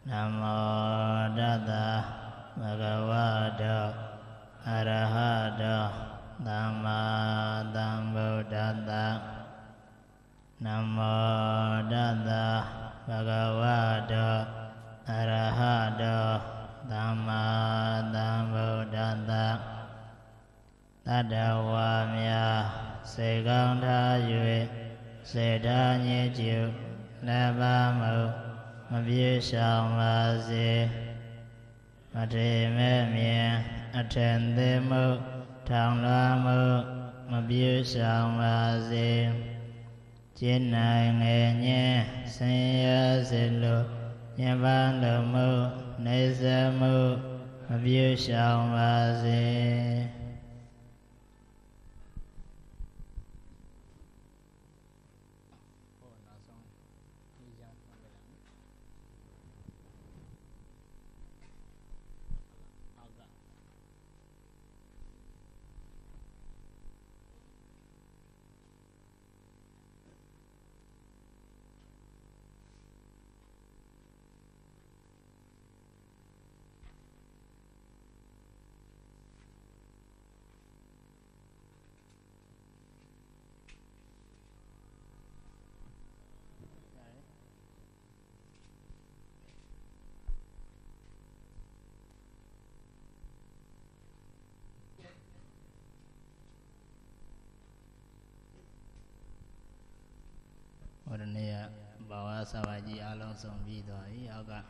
Namo Tassa Bhagavato Arahato Samma Sambuddhassa. Namo Tassa Bhagavato Arahato Samma Sambuddhassa. Tadawa mya seကောင်းထား၍စေထားညစ်ကျုလက်ပါမှုမပြေရှောင်ပါစေမထေမဲ့မြင်အထင်သေးမှုထောင်လွှားမှုမပြေရှောင်ပါစေကျင့်နိုင်ငယ်ညင်းဆင်းရဲစေလိုညင်ပန်းလိုမှုနေစမှုမပြေရှောင်ပါစေဝရဏေယဘာဝဆဘာကြီးအလုံးစုံပြီးသွားပြီအောက်က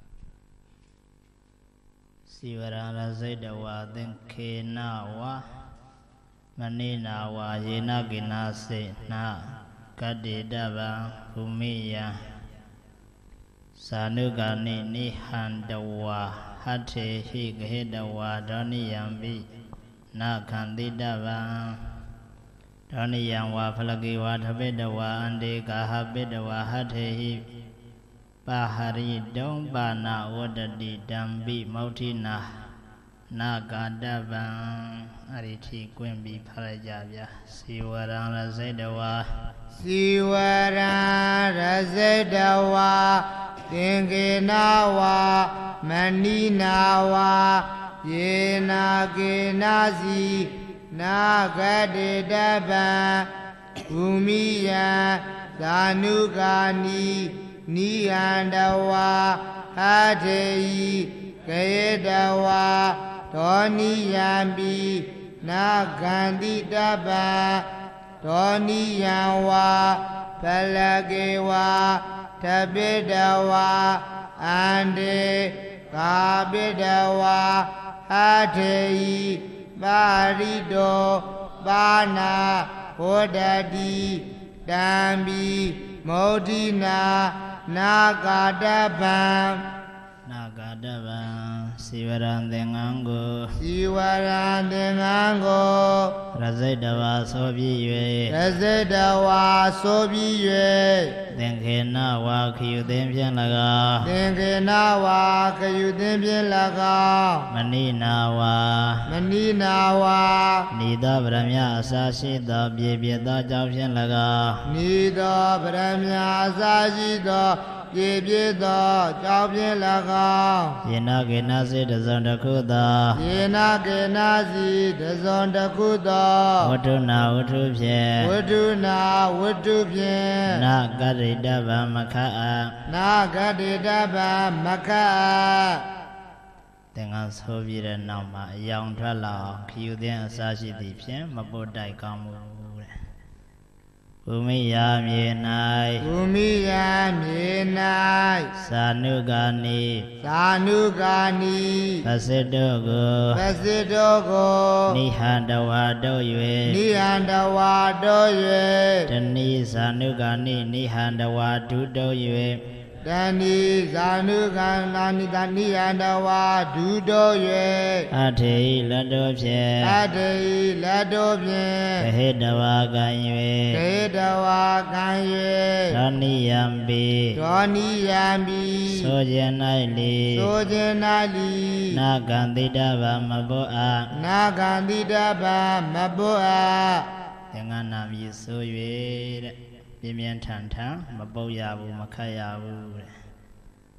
စီဝရဏစိတ်တဝါသင်္ခေနဝါမနိနာဝါယေနကိနာစေနာကတ္တိတဗံဘူမိယံသာနုကာနိနိဟန္တဝါဟတ္ထေဟိဂဟေတဝါဒောနိယံပိနာခန္တိတဗံဒောနိယံဝါဖလကေဝါထပိတဝါအန္တေကာဟပိတဝါဟထေဟိပါဟရိတုံပါဏဝတ္တတိတံပိမောဋ္ဌိနာနာဂာတဗံအဲ့ဒီထိကွင်းပြီးဖတ်လိုက်ကြဗျာစီဝရံရစိတဝါစီဝရံရစိတဝါသင်္ကေနဝါမနိနာဝါယေနာကေနာစီနာဂတိတဗံဘူမိယံသာနုကာနိနိဟန္တဝါဟထေယိကယေတဝါဒောနိယံပိနာဂန္တိတဗံဒောနိယံဝါဖလကေဝါထပိတဝါအန္တေကာပိတဝါဟထေယိပါရိတောပါဏဝတ္တတိတံပိမောဋ္ဌိနာနာဂာတဗံနာဂာတဗံစီဝရံသင်္ကန်းကိုစီဝရံသင်္ကန်းကိုရစိတဝါဆိုပြီး၍ရစိတဝါဆိုပြီး၍သင်္ခေနဝါခယူသင်ဖြင့်၎င်းသင်္ခေနဝါခယူသင်ဖြင့်၎င်းမနိနာဝါမနိနာဝါနိသောဗရမယအစာရှိသောပြေပြသောကြောင့်ဖြင့်၎င်းနိသောဗရမယအစာရှိသောပြေပြသောကြောင့်ဖြင့်၎င်းယေနကေနစေတဇံတစ်ခုသောယေနကေနစီတဇံတစ်ခုသောဝတ္ထုနာဝတ္ထုဖြင့်ဝတ္ထုနာဝတ္ထုဖြင့်နာဂတိတဗံမခအနာဂတိတဗံမခအသင်္ကန်းဆိုပြီးတဲ့နောက်မှာအယောင်ထွက်လာအောင်ခယူသင်အစာရှိသည်ဖြင့်မပုတ်တိုက်ကောင်းမှုတဲ့ဘူမိယာမြေ၌ဘူမိယာမြေ၌သာနုကာနိသာနုကာနိပစိတုကိုပစိတုကိုနိဟန္တဝါတို့၍နိဟန္တဝါတို့၍တဏိသာနုကာနိနိဟန္တဝါဒုတို့၍တဏိဇာနုကံနာနိတနိယန္တဝါဒုတို့၍အထေဟိလက်တို့ဖြင့်အထေဟိလက်တို့ဖြင့်ကဟေတဝါကံ၍ကဟေတဝါကံ၍ဒောနိယံပိဒောနိယံပိဆိုခြင်း၌လီဆိုခြင်း၌လီနာဂန္တိတဗံမဘောအနာဂန္တိတဗံမဘောအသင်္ကန်းနာမည်ဆို၍တဲ့ပြင်းပြင်းထန်ထန်မပုတ်ရဘူးမခတ်ရဘူးတဲ့သင်္ကန်းနာမည်ဆို၍ပြင်းပြင်းထန်ထန်မပုတ်ရဘူးမခတ်ရဘူးတဲ့ပြင်းပြင်းထန်ထန်မပုတ်ရဘူးမခတ်ရဘူးတဲ့သင်္ကန်းနာမည်ဆို၍ပြင်းပြင်းထန်ထန်မပုတ်ရဘူးမခတ်ရဘူးတဲ့သင်္ကန်းနာမည်ဆို၍ပြင်းပြင်းထန်ထန်မပုတ်ရဘူးမခတ်ရဘူးတဲ့ပြင်းပြင်းထန်ထန်မပုတ်ရဘူးမခတ်ရဘူးတဲ့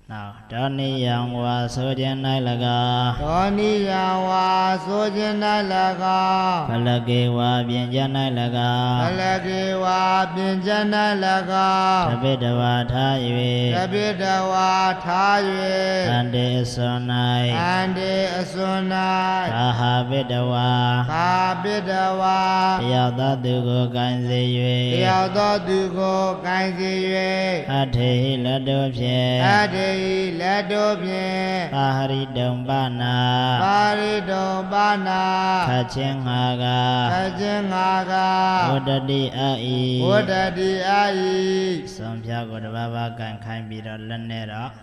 Now, Doni wa Sojan Nailaga, Doni wa Sojan Nailaga, Palagi wa Bienjana Laga, Palagi wa Bienjana Laga, Tabidawa Taye, Tabidawa Taye, Ande Sonai, Ande Sonai, Kahabidawa, Kabidawa, Yada Dugo Ganzi, Yada Dugo Ganzi, Ate Ladopye, Ade Ladopye, Pahari Dombana, Pari Dombana, Kachengaga, Kachengaga, Odadi Ai, Odadi Ai, Sompya Godababa Gan Kainbira Lanera,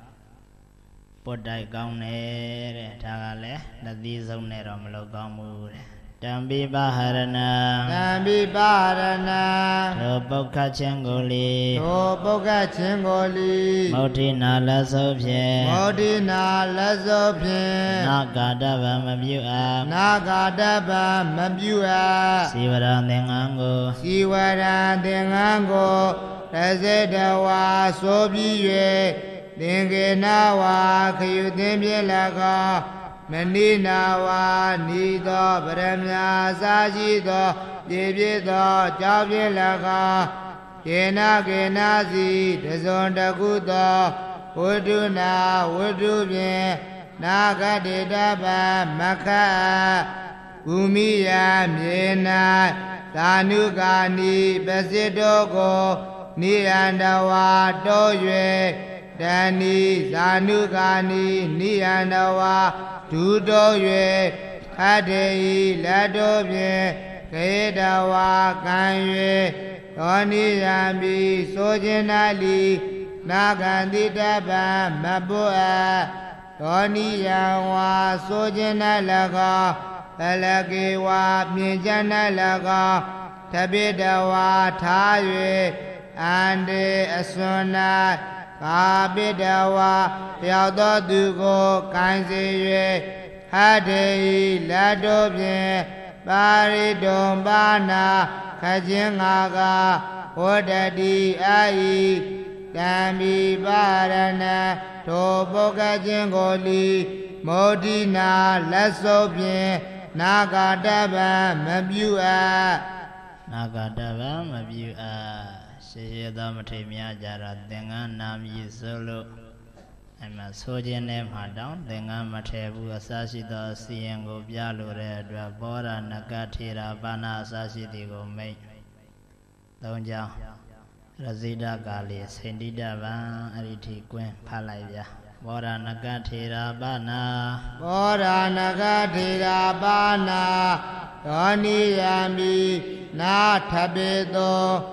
Podai Gaune, Tagale, Nadi Zonero Malogamu, Dambi Baharana, Dambi Baharana, Toboka Chengoli, Toboka Chengoli, Motina Lasopye, Motina Lasopye, Nagadava Mabua, Nagadava Mabua, Sivara Dengango, Sivara Dengango, Razedawa Sobiye, Dengenawa Kayutembielaga, Meninawa Nido Brahmya Sajido Dibido Jabilaga Kena Kenazi Dezondagudo Uduna Udubye Nagadidaba Maka Umiya Miena Tanugani Besidogo Niyandawa Doyue Dani Zanugani Niyandawa Dudo Yue Adei Ladobye Kedawa Kanye Doni Yambi Sojenali Nagandidaba Mabua Doni Yawa Sojenalaga Palagiwa Mijanalaga Tabidawa Taye Ande Asuna Kabidawa Yado Dugo Kanziye Hadei Ladobye Bari Dombana Kajingaga Odadi Ai Dambi Barana Toboga Jingoli Modina Lasobye Nagadaba Mabua Nagadava Mabua. Shishida Matimia Jara, Denga Nam Yisolo. I'm a Sojan name Hadam, Denga Matebu, Sashida, Siengo, Bialu, Bora, Nagatira, Bana, Sashidigo, May. Donja Razida Gali, Sendida Van, Ariti, Gwen, Palaya. Bora Nagatira, Bana. Bora Nagatira, Bana. Doni Yami, Natabedo.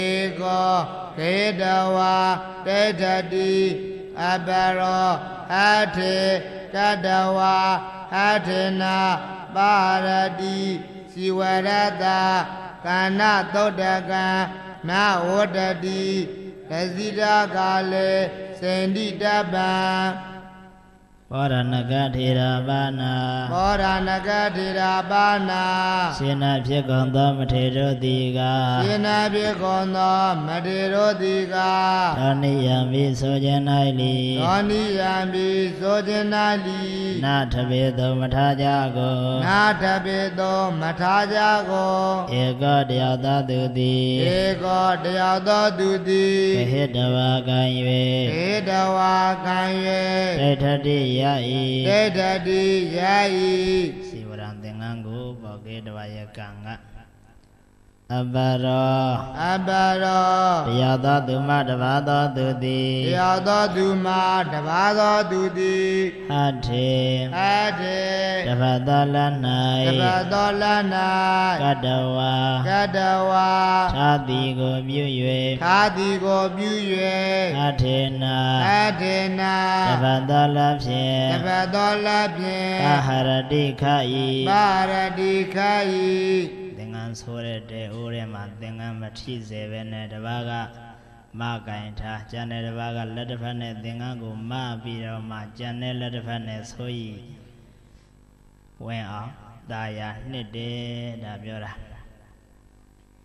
Ego Kedawa Tetadi Abaro Hate Kadawa Hatena Baradi Siwarada Kana Todaga Na Odadi Kazida Gale Sendidaba Bora Nagatira Bana, Bora Nagatira Bana, Sina Piegondo Matero Diga, Sina Piegondo Matero Diga, Doni Yambi Sojanali, Doni Yambi Sojanali, Natabedo Matajago, Natabedo Matajago, Ego Diada Dudi, Ego Diada Dudi, Kehidawa Ganywe, Kedawa Ganywe, Tetadi Yai, Tetadi Yai, Sivaran Dengangu, Bogedawa Yakanga, Abaro, Diada Duma Davado Dudi, Diada Duma Davado Dudi, Hate, Davadalanai, Kadawa, Tadigo Buyue, Atena, Davadalapye, Paharadikai, Dengan sore de urema, dengan mati zevene devaga, Magainta, Jane devaga, Ledefane, Dengangu, Ma Biro, Ma Jane Ledefane, Soi. When Daya Nide Dabiora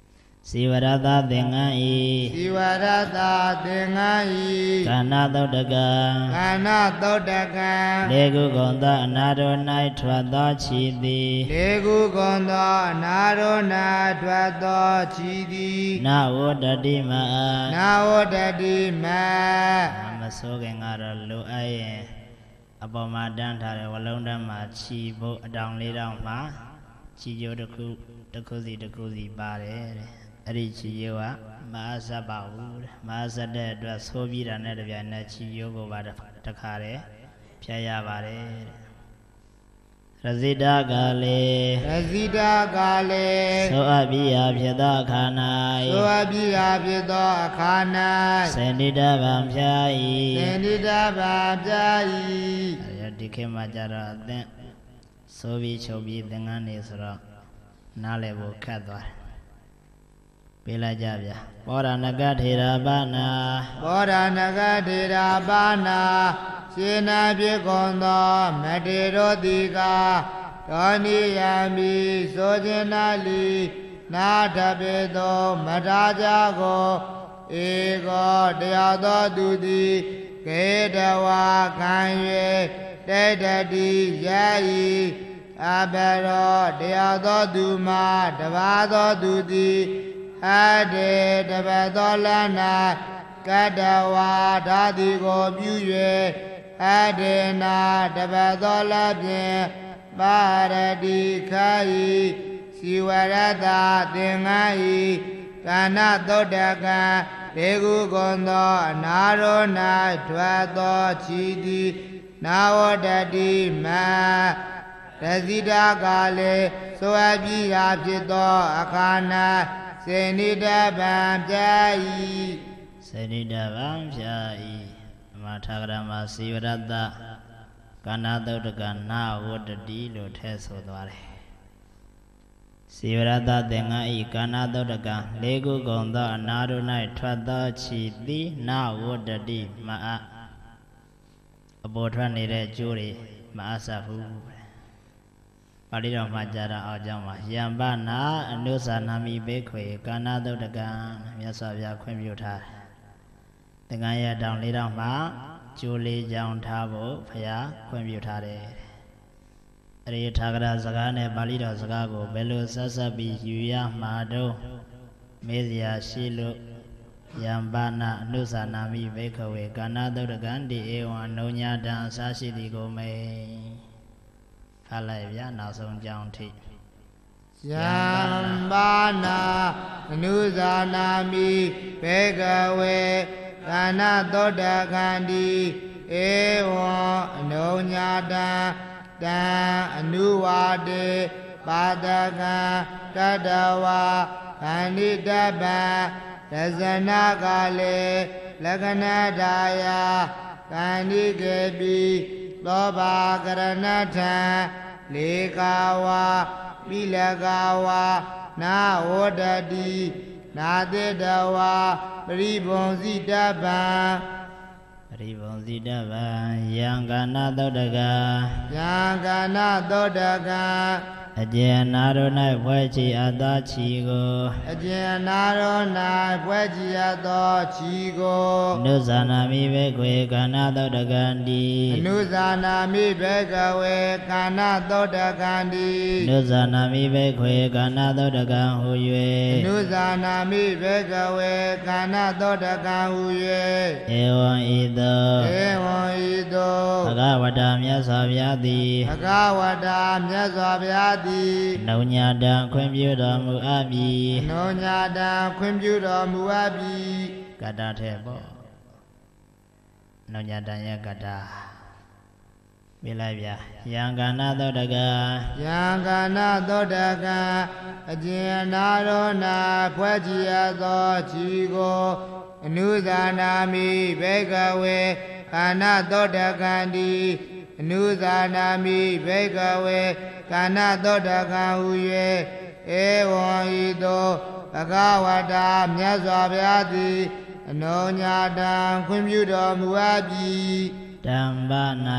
စီဝရတသင်္ကန်းဤစီဝရတသင်္ကန်းဤကာဏသုတ်တကံကာဏသုတ်တကံလေကုဂုံသောအနာတော်၌ထွက်သောခြီသည်လေကုဂုံသောအနာရောနာထွက်သောခြီသည်နဝတ္တတိမအာနာဝတ္တတိမမစိုးခင်ကတော့လိုအပ်ရင်အပေါ်မှာတန်းထားတဲ့ဝလုံးတန်းမှာခြီဖို့အတောင်လေးတောင်မှာခြီကျိုးတစ်ခုစီပါတယ်တဲ့အဲ့ဒီခြီကျိုးကမဟာစပ်ပါဘူးတဲ့မဟာစပ်တဲ့အတွက်ဆိုးပြီးတာနဲ့တပြိုင်နက်ခြီကျိုးကိုပါတခါတဲ့ဖြတ်ရပါတယ်တဲ့ရဇိတကလည်းရဇိတကလည်းသောအပိယဖြစ်သောအခါ၌သောအပိယဖြစ်သောအခါ၌စေနိတဗံဖြာဤသင်္တိတဗာပြာဤဒီခေတ်မှာကြတော့အသင်ဆိုပြီးချုပ်ပြီးသင်္ကန်းနေဆိုတော့နားလည်ဖို့ခက်သွားတယ်ပေးလိုက်ကြဗျာပောရဏကထေရဘာနာဘောရဏဂထေရဘာနာရှင်နာဖြစ်ကုန်သောမတေရောတိကာဒောနိယမိဆိုခြင်းနာလီနာထပေသောမထာကြကိုဧကောတရားသောသူသည်ကေတဝါခံ၍တေတတိယဤအဘရောတရားသောသူမှာတပါးသောသူသည်အတေတပတ်သောလန္နာကတဝါဓာတိကိုပြု၍အတေနာတပတ်သောလဖြင့်ပါရတိခာဤစီဝရတသင်္ကန်းဤကာဏသုတ်တကံဒေကုဂုံသောအနာရော၌ထွက်သောခြီသည်နာဝတ္တတိမရဇိတကလည်းဆိုအပ်ပြီးရာဖြစ်သောအခါ၌စေနိတဗံပြာဤစေနိတဗံဖြာဤအမထာဂရမစီဝရတကာဏသုတ်တကနာဝတ္တတိလို့ထည့်ဆိုသွားတယ်စီဝရတသင်္ကန်းဤကာဏသုတ်တကလေကုဂုံသောအနာတို့၌ထွက်သောခြီသည်နဝတ္တတိမအအပေါ်ထွက်နေတဲ့ကျိုးတွေမအဆပ်ဘူးပါဠိတော်မှာကြတာအောင်ကြောင်းမှာယံပနာအနုသနာမိဘေခွေကာဏသုတ်တကံမြတ်စွာဘုရားခွင့်ပြုထားတယ်သင်္ကန်းရတောင်လေးတောင်မှာကျိုးလေးကြောင်ထားဖို့ဘုရားခွင့်ပြုထားတယ်အရိယထာဂရစကားနဲ့ပါဠိတော်စကားကိုဘယ်လိုဆက်ပြီးယူရမှာတော့မေးစရာရှိလို့ယံပနာအနုသနာမိဘေခဝေကာဏသုတ်တကံတိဧဝံအနုညာတံအစရှိသည်ကိုမေဖတ်လိုက်ဗျာနောက်ဆုံးကြောင်းထိယံပါနာအနုဇာနာမိဘေကဝေကာဏသောတကံတိဧဝံအနုညာတံတံအနုဝါတေပါဒကံတတဝါခန္တိတပံဒဇနာကလေလက္ခဏာဒါယကန္တိကေပိသောဘာကရဏထံလေကာဝါပိလကာဝါနာဝတ္တတိနာတေတဝါပရိဘုံစီတပံပရိဘုံစီတပံယံကာဏသုတ်တကံယံကာဏသောတကံအကျဉ်နာတို့၌ဖွဲ့ချီအပ်သောခြီကိုအကျဉ်နာတို့၌ဖွဲ့ချီအပ်သောခြီကိုအနုဇာနာမိဘေခွေကာဏသုတ်တကံတိအနုဇာနာမိဘေကဝေကာဏသုတ်တကံတိအနုဇာနာမိဘေခွေကာဏသုတ်တကံဟူ၍အနုဇာနာမိဘေကဝေကာဏသုတ်တကံဟူ၍ဧဝံဤသို့ဘဂဝတာမြတ်စွာဘုရားသည်ဘဂဝတာမြတ်စွာဘုရားသည်နှုံညာတံခွင့်ပြုတော်မူအပ်ပြီနှုံညာတံခွင့်ပြုတော်မူအပ်ပြီကတ္တထဲပေါ့နှုံညာတံရဲ့ကတ္တပြလိုက်ဗျာယံကာဏသောတကံယံကာဏသောတကံအကျဉ်နာရောနာဖွဲ့ချီအပ်သောခြီကိုအနုဇာနာမိဘေကဝေကာဏသောတကံတိအနုဇာနာမိဘေကဝေကာဏသောတကံဟူ၍ဧဝံဤသို့ဘဂဝတာမြတ်စွာဘုရားသည်အနုညာတံခွင့်ပြုတော်မူအပ်ပြီတမ္ပနာ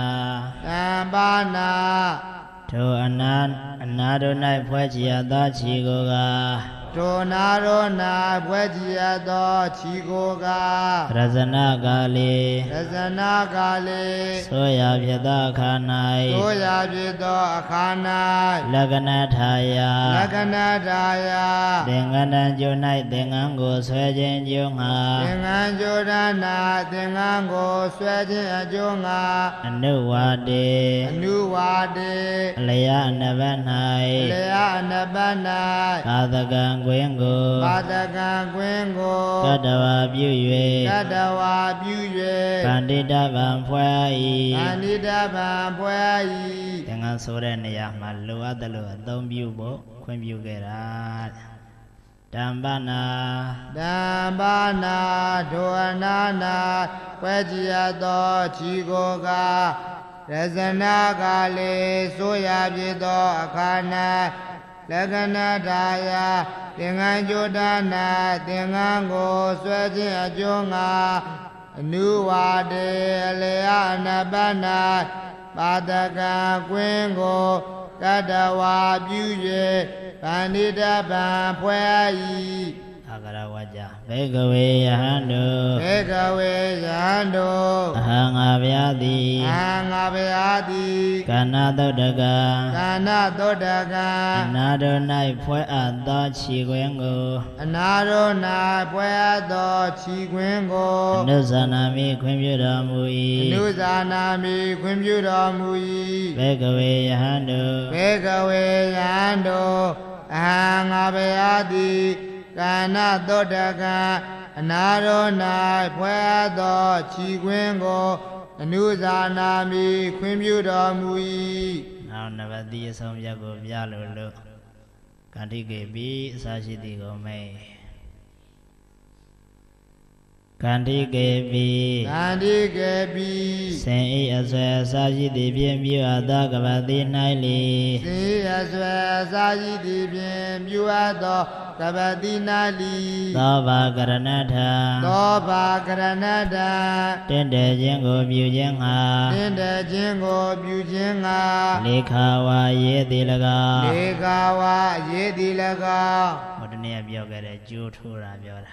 ထိုအနာတို့၌ဖွဲ့ချီရသောခြီကိုကထ Tonarona Bwediado Chigoga Razana Gali Razana Gali Soya Vyada Khanai Soya Vido Akana Laganataya Laganadaya Dengana Junai Dengango Swajen Junga Dengan Jodana Dengango Swajin Ajunga Anuwade Anuwade Alaya Navanai Lea Nabana Kadagan Gwengo Badagan Gwengo Kadawa Byue Kadawa Byue Pandita Bampwai Pandita Bampwai Dengan sore niya malu adalu Adom Byubo Kwen Byugera Dambana Dambana Dwanana Pajiyado Chigoga Razana Gali Soya Vido Akana Lagana Daya Dengan Jodana Dengan Go Swajin Ajunga Nuwade Lea Nabana Badaga Gwengo Kadawa Byuye Pandita Bampwai Agara Waja Begawe Yahando Begawe Yahando Ahanga Vyadi Angabeyadi Kana Dodaga Kana Dodaga Nado Nai Pwe Ado Chigwengo Anarona Bwado Chigwengo Nuzanami Kwimbira Mui Nuzanami Kwimbura Mui Begawe Yahando Begawe Yahando Angabeyadi Kana Dodaga Anarona Bwado Chigwengo Nuzanami Kwimbura Mui Now never the some Yago Vyalo Kantike B Sashiti Gome Kantike B Kandi Gebi Saint Aswa Sashiti Bienview Adagavati Naili Si Aswa Saji Dibin Buado Kabadina Li Toba Karanatha Toba Karanada Tende Jingo Byujinga Tende Jingo Byujinga Lekhawa Yedilaga Legawa Yedilaga Modania Biogare Jutura Biola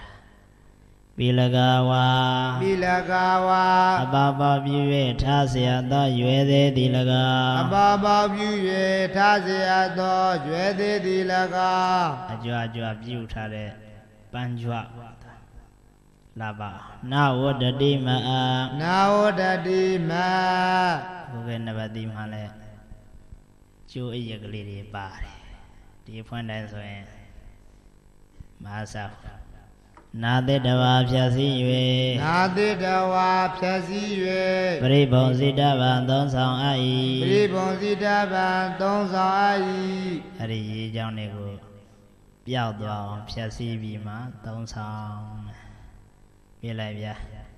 Bilagawa Bilagawa Ababa Bue Tasia the Yuede Dilaga Ababa Buye Tazia Do Jwede Dilaga Ajua Butare Banjua Lava Now what the Dima Now Daddy Ma Who never dimale Joe Yaglidi Bari Do you find that so in Masa Nade Dava Piasi Nade Dawa Piasi Yue Pribon Zidava Don Song Ai Pribon Zidava Don Song Ai Ari Janigo Piao Piasi Bima Don Song Villavia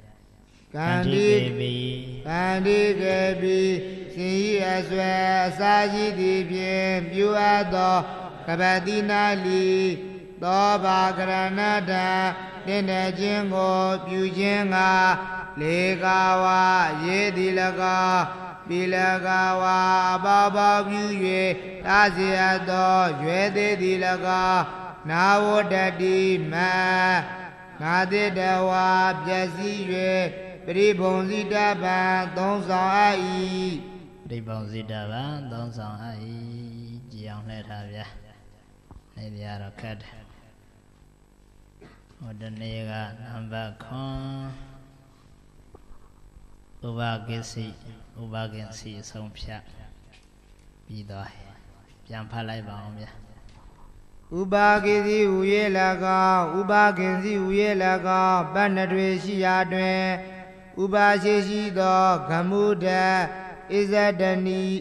Kandi Gebi Si Aswe Saji Dibien Buado Kabadina Li Toba Granada Tende Jingo Byujinga Legawa Yedilaga Bilagawa Baba Byuye Taziado Jwede Dilaga Nawo Dadi Ma Nade Dawa Byasi Yue Pribon Zidaba Don Song Ai Pribon Zidava Don Song Ai Jiang Letavia Neviara Cat Odanega Namba Con Ubagisi Ubagensi Sompia Bidoi Jampalai Baumia Ubagisi Uye Laga Ubagensi Uye Laga Banadwe Shiyadwe Ubashi Do Gamuda Izadani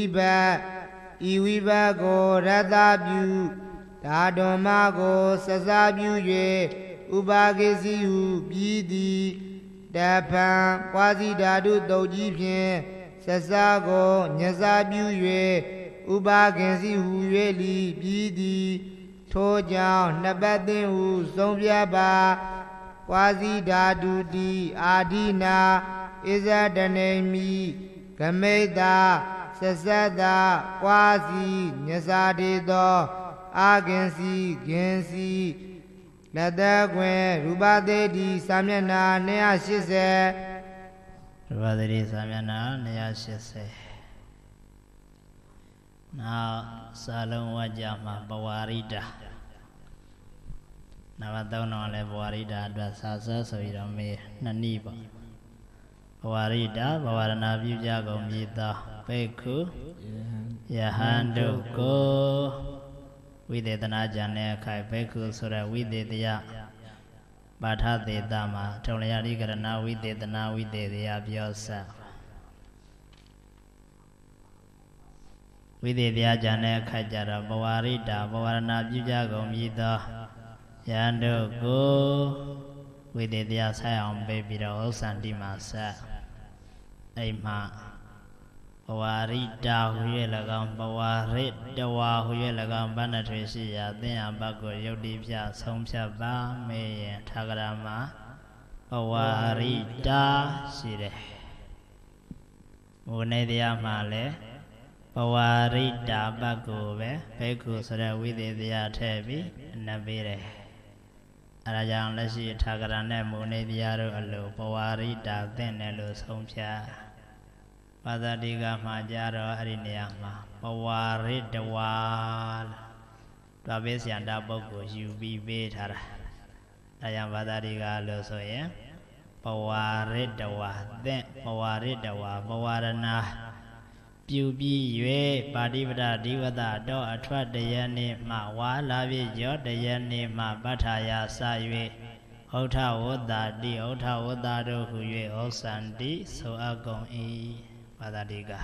Iwiba Go Radabu Dadoma Go Sazabu Ye Ubagisi Bidi Dapan Quasi Dadu Doji Pien Sasago Nyazabu Ye Ubagensi Huye Li Bidi Tojao Nabadin Hu Sombyaba Quasi Dadu Di Adina Izadanemi Gameda Sasada Quasi Nyazadedo အာကင်စီဂင်စီလက်သက်ခွင်ရူပသေးတိစာမျက်နှာ280 ရူပသေတိစာမျက်နှာ280နောက်စာလုံးဝကြမှာပဝါရိတာနံပါတ်3တော့လည်းပဝါရိတာအတွက်စာစောဆိုပြီးတော့မေးနှစ်နည်းပေါ့ပဝါရိတာဘဝရဏပြုကြကုန်ပြီသောဘိက္ခုယဟန်တို့ကိုဝိသေသနာကြံတဲ့အခိုက်ဘိက္ခုဆိုတဲ့ဝိသေသယပါဠသေတမှာထုံလျာတိကရဏဝိသေသနာဝိသေသယပြောဆက်ဝိသေသယကြံတဲ့အခိုက်ကြတော့ဘဝရိတာဘဝရဏပြုကြကုန်ပြီသောယဟန်တို့ကိုဝိသေသယဆိုင်အောင်ပေးပြီးတော့ဥစ္စာတိမှာဆက်အိမ်မှာဘဝရိတာဟူ၍၎င်းဘဝရိတဝါဟူ၍၎င်းဘဏ္ဍထွေရှိရာသင်္ယဘတ်ကိုယုတ်တိပြဆုံးဖြတ်ပါမေယင်ထာဂရမှာဘဝရိတာရှိတယ်။ဘုနေတရားမှာလည်းဘဝရိတာဘတ်ကိုပဲဘိက္ခုဆိုတဲ့ဝိသေသယထည့်ပြီးအနပ်ပေးတယ်။အဲဒါကြောင့်လက်ရှိထာဂရနဲ့မုနေတရားတို့အလိုဘဝရိတာသင်တယ်လို့ဆုံးဖြတ်ပါဠိကမှာကြတော့အဲ့ဒီနေရာမှာဘဝရိတဝါတွားပေးစရာတာပုဂ္ဂိုလ်ယူပြီးပေးထားတာအဲကြောင့်ဘာသာတိကလို့ဆိုရင်ဘဝရိတဝါသင်ဘဝရိတဝါဘဝရဏပြုပြီး၍ပါတိပဒဒီဝတတော့အထွက်တရနေ့မှဝါလာပြည့်ကျော်တရနေ့မှပဋ္ဌာယစ၍ဩထဝတ္တာတိဩထဝတ္တာတို့ဟူ၍ဩစန္တိဆိုအပ်ကုန်၏ဘာသာတိက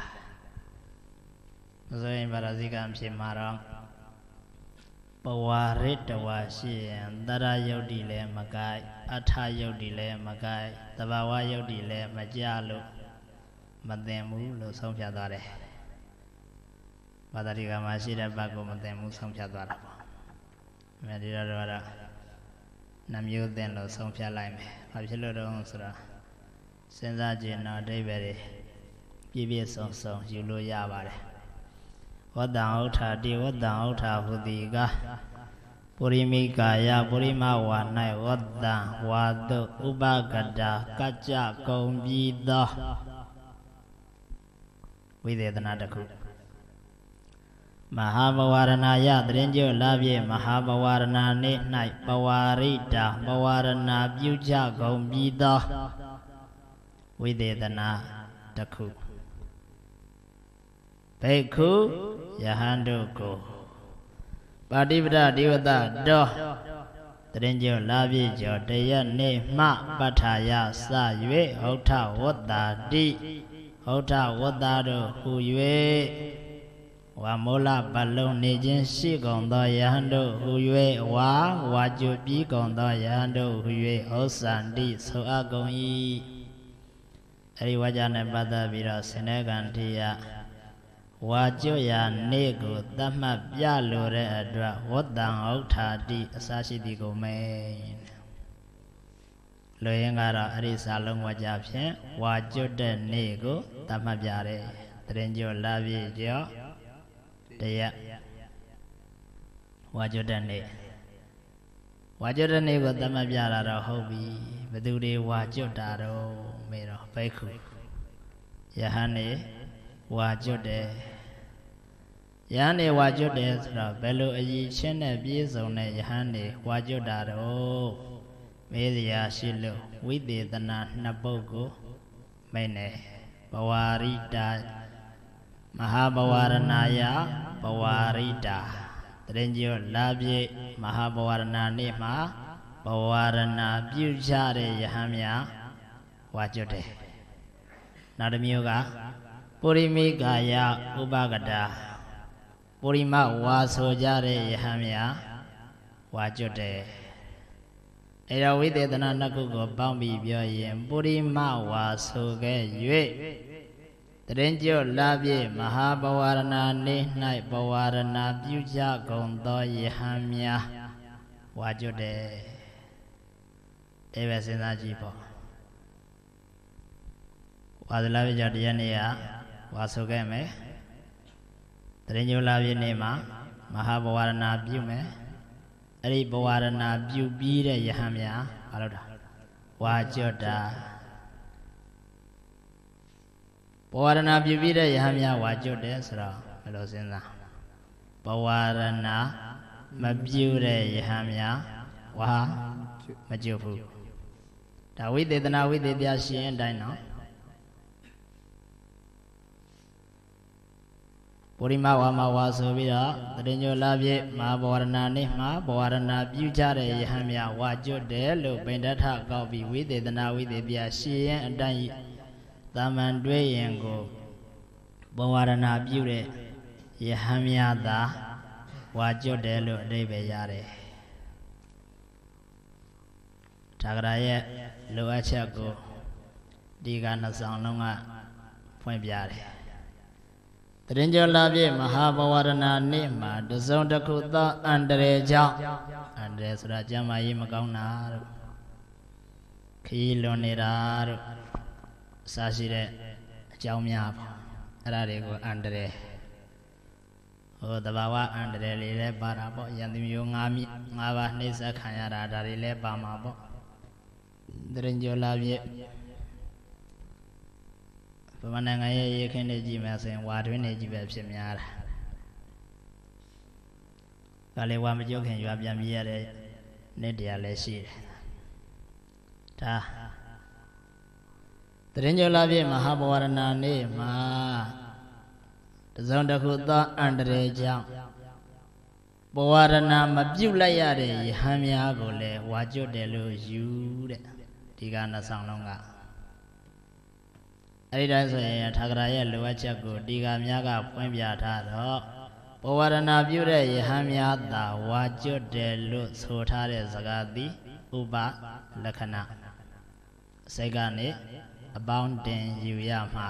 ဆိုရင်ဘာသာတိကအဖြစ်မှာတော့ဘဝရိတဝါရှိရင်တရယုတ်တိလည်းမကိုက်အထယုတ်တိလည်းမကိုက်သဘာဝယုတ်တိလည်းမကြလို့မသိဘူးလို့ဆုံးဖြတ်သွားတယ်ဘာသာတိကမှာရှိတဲ့ဘက်ကိုမသိဘူးဆုံးဖြတ်သွားတာပေါ့အဲဒီတော့နှမျိုးသိလို့ဆုံးဖြတ်လိုက်မယ်ဘာဖြစ်လို့တော့ဆိုတော့စဉ်းစားကြည့်တော့အဓိပ္ပာယ်တွေပြည့်စုံစုံယူလို့ရပါတယ်ဝတ္တံဥဋ္ဌာတိဝတ္တံဥဋ္ဌာဟုတိကပုရိမိကာယပုရိမဝါ၌ဝတ္တံဝါတုဥပကတာကัจจကုံပြီးသောဝိသေသနာတစ်ခုမဟာဘဝရဏယတရင်ကျုလာပြည့်မဟာဘဝရဏနေ့၌ဘဝရိတာဘဝရဏပြုကြကုန်ပြီးသောဝိသေသနာတစ်ခုဘိက္ခုယဟန်တို့ကိုပါတိပဒဒီဝတတော်တရင်ကျုလာပြည့်ကျော်တရနေ့မှပဋ္ဌာယစ၍ဩထဝတ္တာတိဩထဝတ္တာတို့ဟူ၍ဝါမောလပလုံးနေခြင်းရှိကုန်သောယဟန်တို့ဟူ၍ဝါကျွပြီးကုန်သောယဟန်တို့ဟူ၍ဩစန္တိဆိုအပ်ကုန်၏အဲဒီဝါကြနဲ့ပတ်သက်ပြီးတော့စနေကံတိယဝါကျွရာနေ့ကိုသတ်မှတ်ပြလိုတဲ့အတွက်ဝတ္တံဥဋ္ဌာတိအစရှိသည်ကိုမဲလူရင်းကတော့အဲ့ဒီစာလုံးဝါကြဖြင့်ဝါကျွတဲ့နေ့ကိုသတ်မှတ်ပြတယ်တရင်ကျွလာပြည့်ကျော်တရက်ဝါကျွတဲ့နေ့ဝါကျွတဲ့နေ့ကိုသတ်မှတ်ပြတာတော့ဟုတ်ပြီဘယ်သူတွေဝါကျွတာတော့မေတော့ဘိက္ခုယဟန်နေဝါကျွတ်တယ်ယဟန်နေဝါကျွတ်တယ်ဆိုတော့ဘယ်လိုအည်ချင်းနဲ့ပြည့်စုံတဲ့ယဟန်နေဝါကျွတ်တာတော့မေးစရာရှိလို့ဝိသေသနာနှစ်ပုဒ်ကိုမိတ်နေဘဝရိတာမဟာဘဝရဏယဘဝရိတာတရင်ကျလာပြည့်မဟာဘဝရဏနေ့မှာဘဝရဏပြုကြတဲ့ယဟန်များဝါကျွတ်တယ်နောက်တစ်မျိုးကပုရိမိကာယဥပကတာပုရိမဝါဆိုကြတဲ့ယဟန်များဝါကျွတ်တယ်အဲ့တော့ဝိသေသနာနှစ်ခုကိုပေါင်းပြီးပြောရင်ပုရိမဝါဆိုခဲ့၍တရင်ကျလာပြည့်မဟာဘဝရဏနေ့၌ဘဝရဏပြုကြကုန်သောယဟန်များဝါကျွတ်တယ်အဲ့ပဲစဉ်းစားကြည့်ပေါ့ဝါသလာပြည့်ကြတရားနေ့ကဝါဆိုခဲ့မယ်တရင်ကျလာပြည့်နေ့မှာ Mahabharana Bume, Ari Bhavarana Bubira Yahamya, Alada, Wajoda Bhavarana Bubira Yahamya, Wajoda, Sra, Melosina Bhavarana Mabure Yahamya, Waha, Majufu. We did the now we did the Asian Dino. Purimawa was over the Dino Lavi, Mahavarana Nihma, Bhavarana Bujare Yahamya, Wajo de Lu, Bendata Gobi, we did the now we did the Asian and Dai Damandwe and go Bhavarana Bure Yahamya da Wajo de Lu, David Yare Tagraya. Loa Chago Digana Sanlonga Point Biare. The Ranger Lavi Mahabharana Nima, the Zonda Kuta, Andre Ja, Andres Rajama Yimagana Kilonira Sashire Jaumia Radigo Andre. Oh, the Bawa Andre Lile Barabo, Yandimungami, Mava Nisa Kanyara, Darile Bamabo. The Ranger Lavi Pamananga, you can achieve and water in a Jibab. Kaliwam joking, you have Yamia Nedia Leshi. Ta The Ranger Lavi Mahabharana Nema The Zonda Kuta Andre Jam Bhavarana Mabulayare Hamia Gole, Wajo Delu, you. Digana Sanlonga Aridas Tagraya Luachago, Diga Miaga, Poimbiata, Bhavarana Bure, Yahamia, Wajo de Lu, Sotare Zagadi, Uba, Lakana Segane, Abounding Yuyama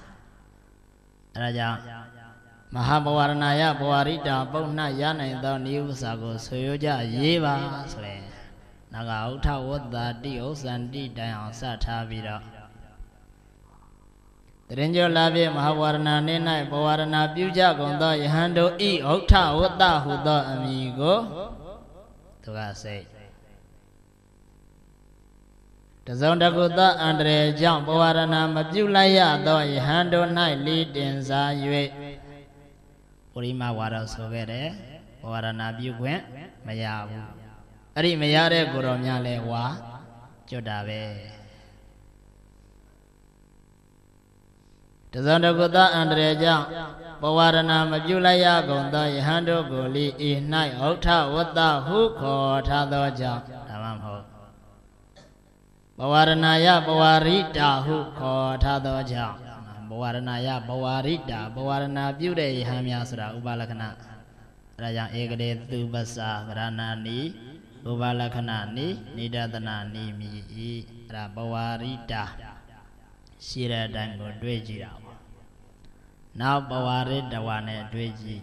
Raja Mahabharanaya, Bhavarita, Bona Yana, and the new Sago, Soyoja, Yeva, Sle. Naga Uta what the Dios and D down Sata Vida. The Ranger Lavi Mahavarana Nena Bhavarana Buja Gonda Yahando E Ota what the Huda amigo. To say the Zonda Guda Andre Jam Bhavarana Mabulaya do Yahando night lead in Zayue Urima Wara Sovere Bhavarana Bugwen Mayabu. Ari Mayare Guromyale wa Jodabe. The Zondagoda Andreja Bhavarana Mabulaya Gonda Yahando Goli E Night Ota Wada Huko Tadoja Tamamho Bhavarana Bhavarita Huko Tadoja Bhavarana Bhavarita Bhavarana Bude Hamyasra Ubalakana Raja Egade Tubasa Ranani Ubalakana ni Nidadana ni mi Rabawarita Shira Dango Dweji. Now Bawarita one Dweji.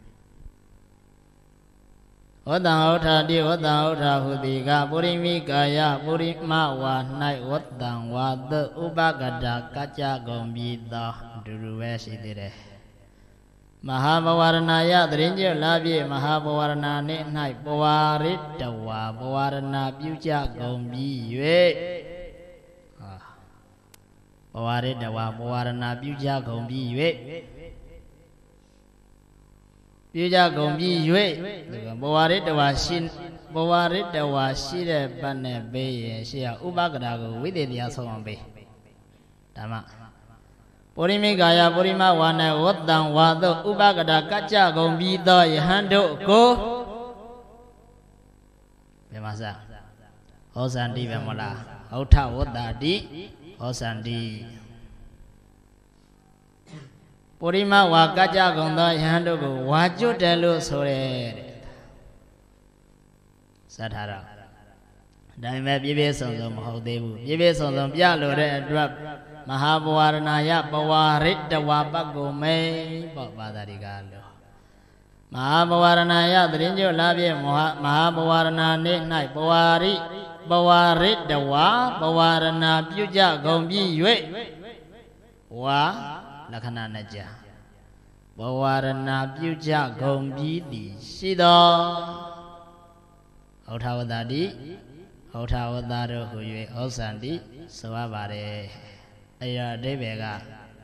Oda Ota di Oda Ota Hudiga Burimikaya Burimawa Night Wotan wa the Ubagada Kacha Gombi the Durueshi dire. Mahabharanaya, the Ranger Lavi, Mahabharana Night Bhavarita wa Bhavarana Buja Gombi Yue Bhavarita wa Bhavarana Buja Gombi Yue Buja Gombi Yue Bhavarita wa Shin Bhavarita wa Shire Bane Bay Shia Ubagadago with the Yason Bay Dama Purimigaya Purima Wana Wotan Wado Ubagada Kacha Gombi the Yahando Go Bemasa Osandi Bemola Ota Woda Di Osandi Purima Wakaja Gonda Yahando Go Waju Delu Sore Satara Daime Bibe Sonsom Hodebu Bibe Sonsom Pialo Drop Mahabharanaya Bhavarita Wabagome Babadarigalo Mahabharanaya the Ranger Lavi Mahabharana Night Bhavarita wa Bhavarana Buja Gombi Yue Wa Lakana Naja ဘဝရဏပြုကြကုန်ပြီးသည်ရှိသောဩထာဝတ္တိဩထာဝတ္တတို့ဟူ၍ဩဇန္တိဆိုရပါတယ်အဲ့တော့အဓိပ္ပာယ်က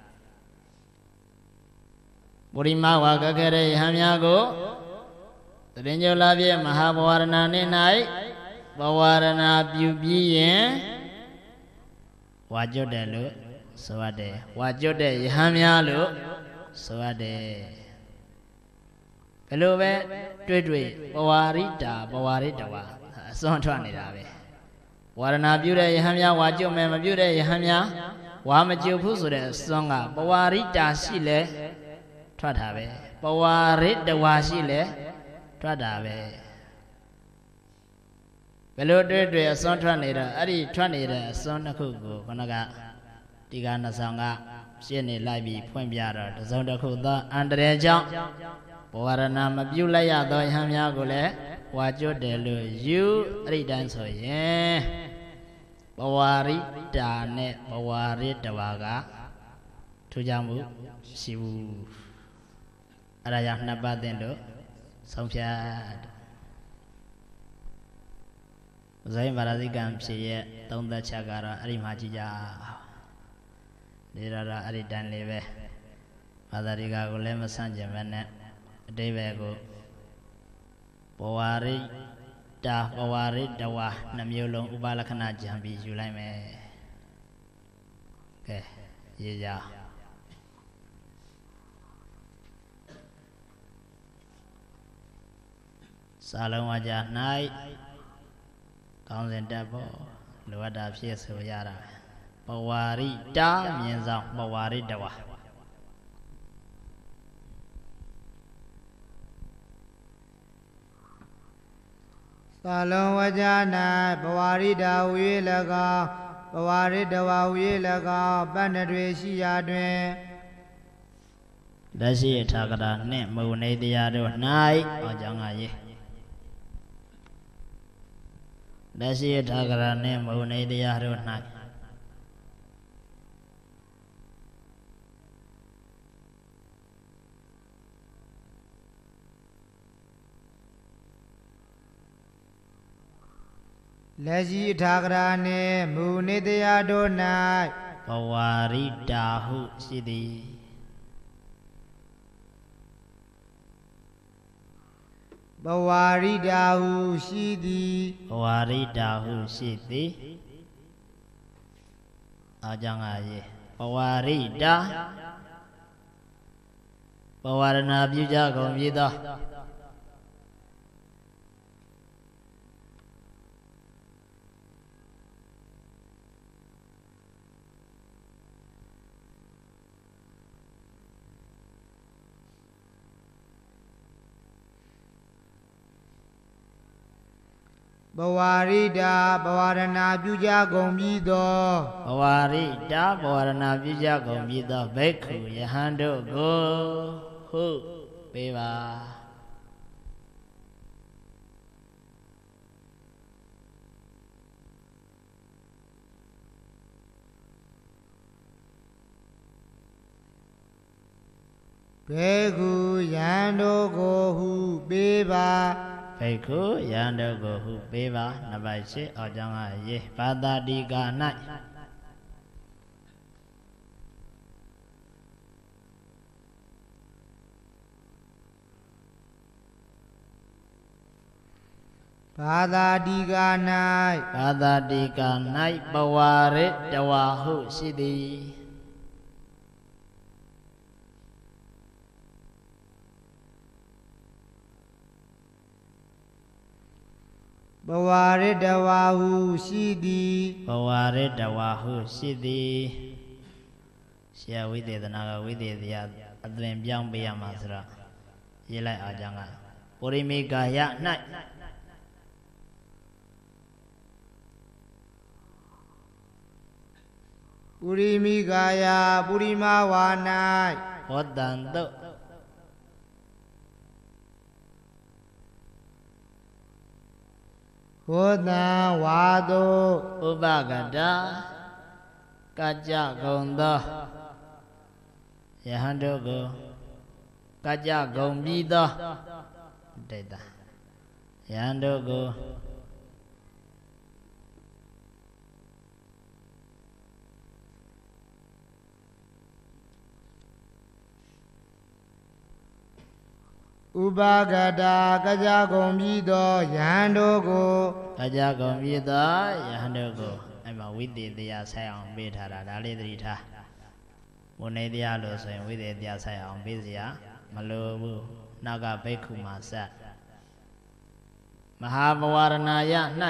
ပုရိမဝါကခဲတဲ့ယဟန်များကိုသတရင်ကျုပ်လာပြည့်မဟာဘဝရဏနေ့၌ဘဝရဏပြုပြီးရင်ဝါကျွတ်တယ်လို့ဆိုရတယ်ဝါကျွတ်တဲ့ယဟန်များလို့ဆိုရတယ်ဘယ်လိုပဲတွေ့ဘဝရိတာဘဝရိတဝါအစွမ်းထွက်နေတာပဲဝါရဏပြုတဲ့ယဟန်များဝါကျွတ်မယ်မပြုတဲ့ယဟန်များဝါမကျွတ်ဘူးဆိုတဲ့အစွမ်းကဘဝရိတာရှိလဲထွက်တာပဲဘဝရိတဝါရှိလဲထွက်တာပဲဘယ်လိုတွေ့အစွမ်းထွက်နေတော့အဲ့ဒီထွက်နေတဲ့အစွမ်းတစ်ခုကိုခဏကဒီကနှစ်ဆောင်ကရှင်းနေလိုက်ပြီးဖွင့်ပြတော့တစ်စုံတစ်ခုသောအန္တရာယ်ကြောင့်ဘဝရဏမပြုတ်လိုက်ရသောယဟန်များကိုလည်းဝါကျွတ်တယ်လို့ယူအဲ့ဒီတိုင်းဆိုရင်ဘဝရိတာနဲ့ဘဝရိတဝါကထူးခြားမှုရှိဘူးအဲ့ဒါကြောင့်နှစ်ပတ်သင်တို့ဆုံးဖြတ်ဇိုင်းဗာရဇိကံဖြစ်ရဲ့သုံးသက်ချက်ကတော့အဲ့ဒီမှာကြည့်ကြဒီတော့အဲ့ဒီတန်လေးပဲဘာသာတွေကကိုလည်းမဆန့်ကျင်ပဲနဲ့အတိဘယ်ကိုဘဝရိတာဘဝရိတဝါနှမျိုးလုံးဥပလက္ခဏာကြံပြီးယူလိုက်မယ်ကဲရေးကြစာလုံးဝါကြ၌ကောင်းစဉ်တက်ဖို့လိုအပ်တာဖြစ်ဆိုရတာဘဝရိတာမြင်ဆောင်ဘဝရိတဝါသာလုံးဝကြ၌ဘဝရိတာဝေ၎င်းဘဝရိတဝါဝေ၎င်းပဏ္ဏတွေရှိရာတွင်လက်ရှိထာဂရာနှင့်မုန်နေတရားတို့၌အကြောင်းကရေးလက်ရှိထာဂရာနှင့်မုန်နေတရားတို့၌လက်ရှိထာဂရာနှင့်မူနေတရားတို့၌ဘဝရိတာဟုရှိသည်ဘဝရိတာဟုရှိသည်ဘဝရိတာဟုရှိသည်အကြောင်းကရေးဘဝရိတာဘဝရဏပြုကြကုန်ပြီသောဘဝရိတာဘဝရဏပြုကြကုန်ပြီသောဘဝရိတာဘဝရဏပြုကြကုန်ပြီသောဘိက္ခုယဟန်တို့ကိုဟုတ်ပေးပါဘိက္ခုယဟန်တို့ကိုဟုပေးပါဘိက္ခုယဟန်တို့ကိုဟုပေးပါနံပါတ်8အောက်ကြောင်းကရေးဘာသာတိကာ၌ဘာသာတိကာ၌ဘာသာတိကာ၌ဘဝရိတဝါဟုရှိသည်ဘဝရတဝါဟုရှိသည်ဘဝရတဝါဟုရှိသည်ဆရာဝိသေသနာကဝိသေသယအသွင်ပြောင်းပေးရမှာဆိုတော့ရေးလိုက်အောင်ကြောင်းကပုရိမေကာယ၌ပုရိမိကာယပုရိမဝါ၌ဟောတံတုဟောတံဝါတုဥပကတာကကြကုန်သောယဟန်တို့ကိုကာကြဂုံပြီးသောတိတ်တာယဟန်တို့ကိုဥပါကတာကာကြဂုံပြီးသောယဟန်တို့ကိုကာကြဂုံပြီးသောယဟန်တို့ကိုအဲ့မှာဝိသေတရားဆိုင်အောင်ပေးထားတာဒါလေးသတိထားဝိနည်းတရားလို့ဆိုရင်ဝိသေတရားဆိုင်အောင်ပေးစရာမလိုဘူးနောက်ကဘိက္ခုမှာစမဟာဘဝရဏယ၌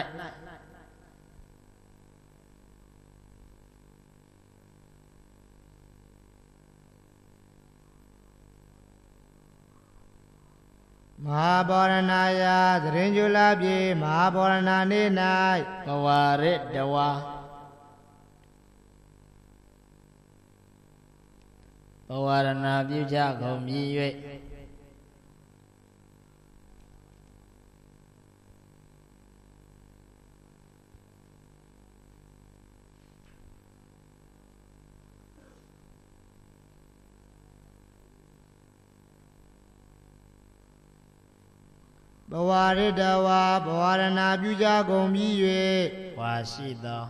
မဟာဘောရဏယသရင်ကျွလာပြေမဟာဘောရဏနေ၌ဘဝရတဝါဘဝရဏပြုကြကုန်မြည်၍ဘဝရတဝါဘဝရဏပြုကြကုန်ပြီး၍ဝါရှိသော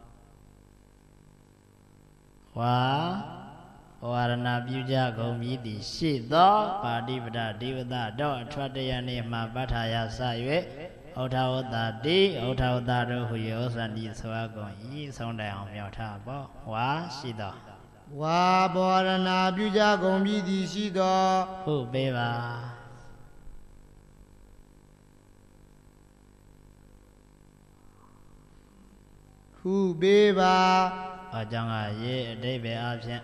ဝါဘဝရဏပြုကြကုန်ပြီးသည်ရှိသောပါဠိပဒဒေဝတာတော့အထွတ်တရနေ့မှာပဋ္ဌာယစ၍ဩထာဝတ္တတိဩထာဝတ္တတို့ဟူ၍ဩဇန္တိဆိုအပ်ကုန်၏ဆုံးတိုင်အောင်မြောက်ထားပေါ့ဝါရှိသောဝါဘဝရဏပြုကြကုန်ပြီးသည်ရှိသောဟုတ်ပေးပါဟုပေးပါအကြောင်းကရေအတိပ္ပယ်အဖြစ်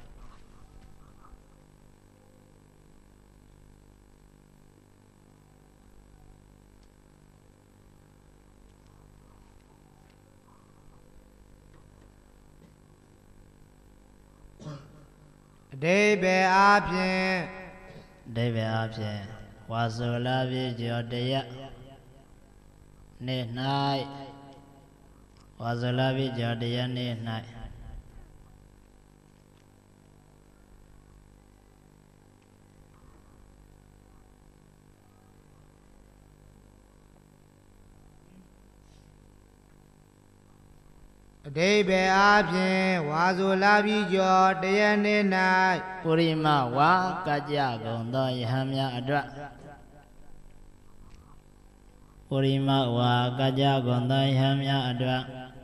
အတိပ္ပယ်အားဖြင့်အတိပ္ပယ်အားဖြင့်ဝါဆိုလာပြေကျော်တရနေ့၌ဝါဇလာပိကျော်တရားနေ့၌အတိပ္ပယ်အားဖြင့်ဝါဆိုလာပြီးကျော်တရားနေ့၌ပုရိမဝါကကြကုန်သောယဟန်များအတွက်ပုရိမဝါကကြကုန်သောယဟန်များအတွက်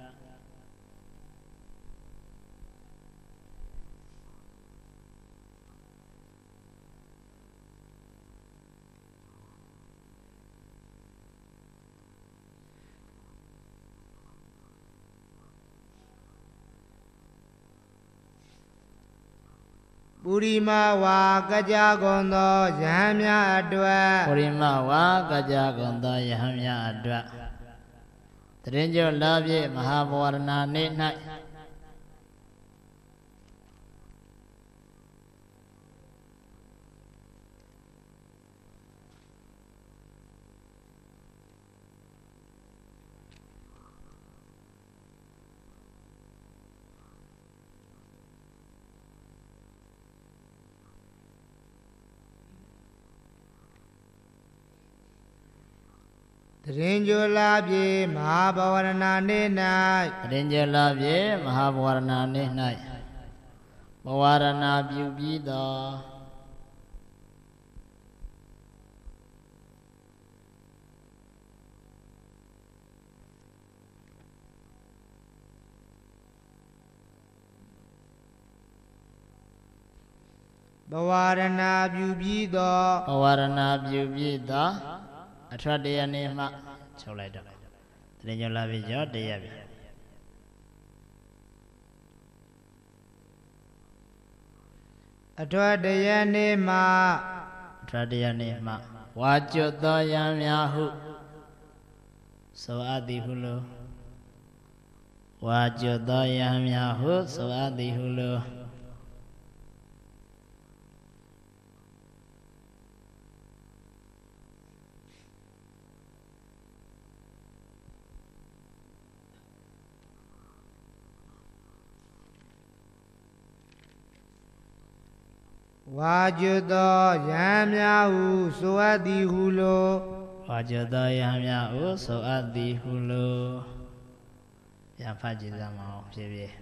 ပုရိမဝါကကြကုန်သောယဟန်များအတွက်ပုရိမဝါကကြကုန်သောယဟန်များအတွက်တရင်ကျော်လာပြည့်မဟာဘဝရဏနေ့၌တရင်ကျော်လာပြေမဟာဘဝရဏနေ့၌တရင်ကျော်လာပြေမဟာဘဝရဏနေ့၌ဘဝရဏပြုပြီးသောဘဝရဏပြုပြီးသောဘဝရဏပြုပြီးသောအထွတ်တရားနေ့မှချုပ်လိုက်တော့တရင်ကျော်လာပြီကျော်တရားပြီအထွတ်တရားနေ့မှအထွတ်တရားနေ့မှဝါကျွတ်သောယံများဟုဆိုအပ်သည်ဟုလိုဝါကျွတ်သောယံများဟုဆိုအပ်သည်ဟုလိုဝါကျွသောယံများဟုဆိုအပ်သည်ဟုလိုဝါကြသောယဟန်များဟုဆိုအပ်သည်ဟုလိုပြန်ဖတ်ကြည့်စမ်းပါဦးဖြည်းဖြည်း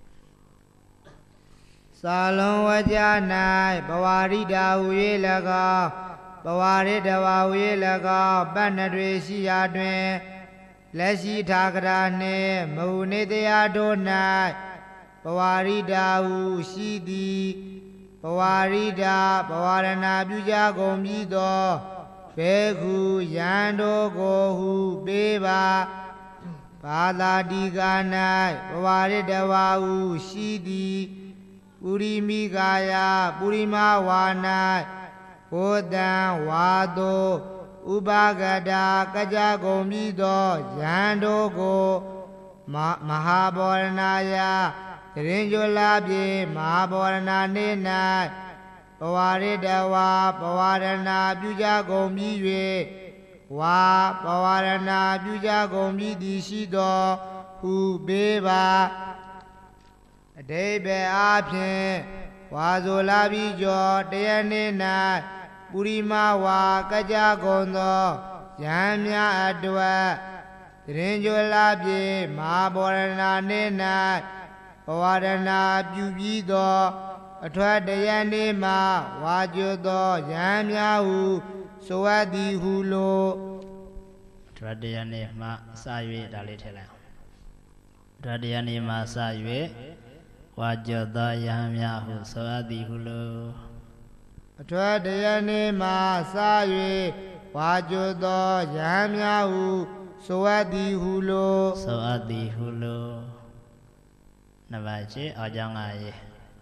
စာလုံးဝကြ၌ဘဝရိတာဟူ၍၎င်းဘဝရိတဝဟူ၍၎င်းပတ်နှတွေရှိရာတွင်လက်ရှိထာဂရာနှင့်မဟုနေတရားတို့၌ဘဝရိတာဟုရှိသည်ဘဝရိတာဘဝရဏပြုကြကုန်ပြီးသောဘေခုယံတို့ကိုဟုပေးပါဘာသာတိကာ၌ဘဝရတဝဟုရှိသည်ပုရိမိကာယပုရိမဝါ၌ဘုဒ္ဓံဝါသောဥပဂတာကကြကုန်ပြီးသောယံတို့ကိုမဟာဘောရဏယတရင်ကျွလာပြေမဟာဘောရဏနေ့၌ဘဝရတဝါဘဝရဏပြုကြကုန်ပြီး၍ဝါဘဝရဏပြုကြကုန်ပြီးသည်ရှိသောဟုပေးပါအဓိပ္ပာယ်အားဖြင့်ဝါဆိုလာပြီးကျော်တရနေ့၌ပုရိမဝါကကြကုန်သောယံများအတွက်တရင်ကျွလာပြေမဟာဘောရဏနေ့၌ဘဝရဏပြုပြီးသောအထွက်တရနေ့မှာဝါကျွသောယံများဟုဆိုအပ်သည်ဟုလိုအထွက်တရနေ့မှာစ၍ဒါလေးထည့်လိုက်အောင်အထွက်တရနေ့မှာစ၍ဝါကြသောယဟန်များဟုဆိုအပ်သည်ဟုလိုအထွက်တရနေ့မှာစ၍ဝါကျွသောယံများဟုဆိုအပ်သည်ဟုလိုဆိုအပ်သည်ဟုလိုနှစ်ပါးရှိအကြောင်းငါရေ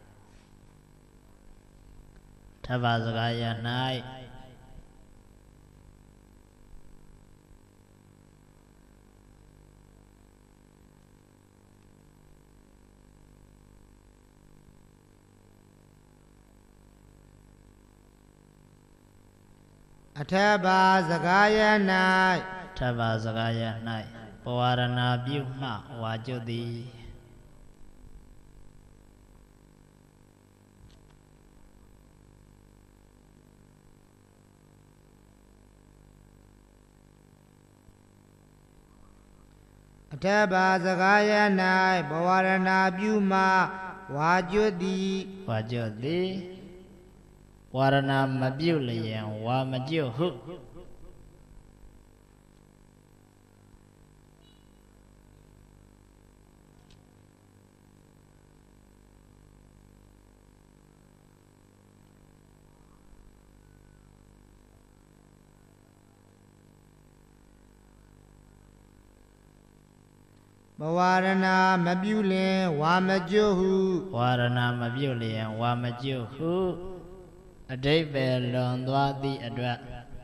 ထပ်ပါစကားရ၌အထက်ပါစကားရ၌ထပ်ပါစကားရ၌ပဝရဏပြုမှဝါကျွသည်အထက်ပါစကားရ၌ဘဝရဏပြုမှဝါကျွသည်ဝါကျွသည်ဝါရဏမပြုလျင်ဝါမကျွဟုဘဝရဏမပြုလင်ဝါမကျွဟုဝါရဏမပြုလျင်ဝါမကျွဟုအဓိပ္ပာယ်လွန်သွားသည့်အတွက်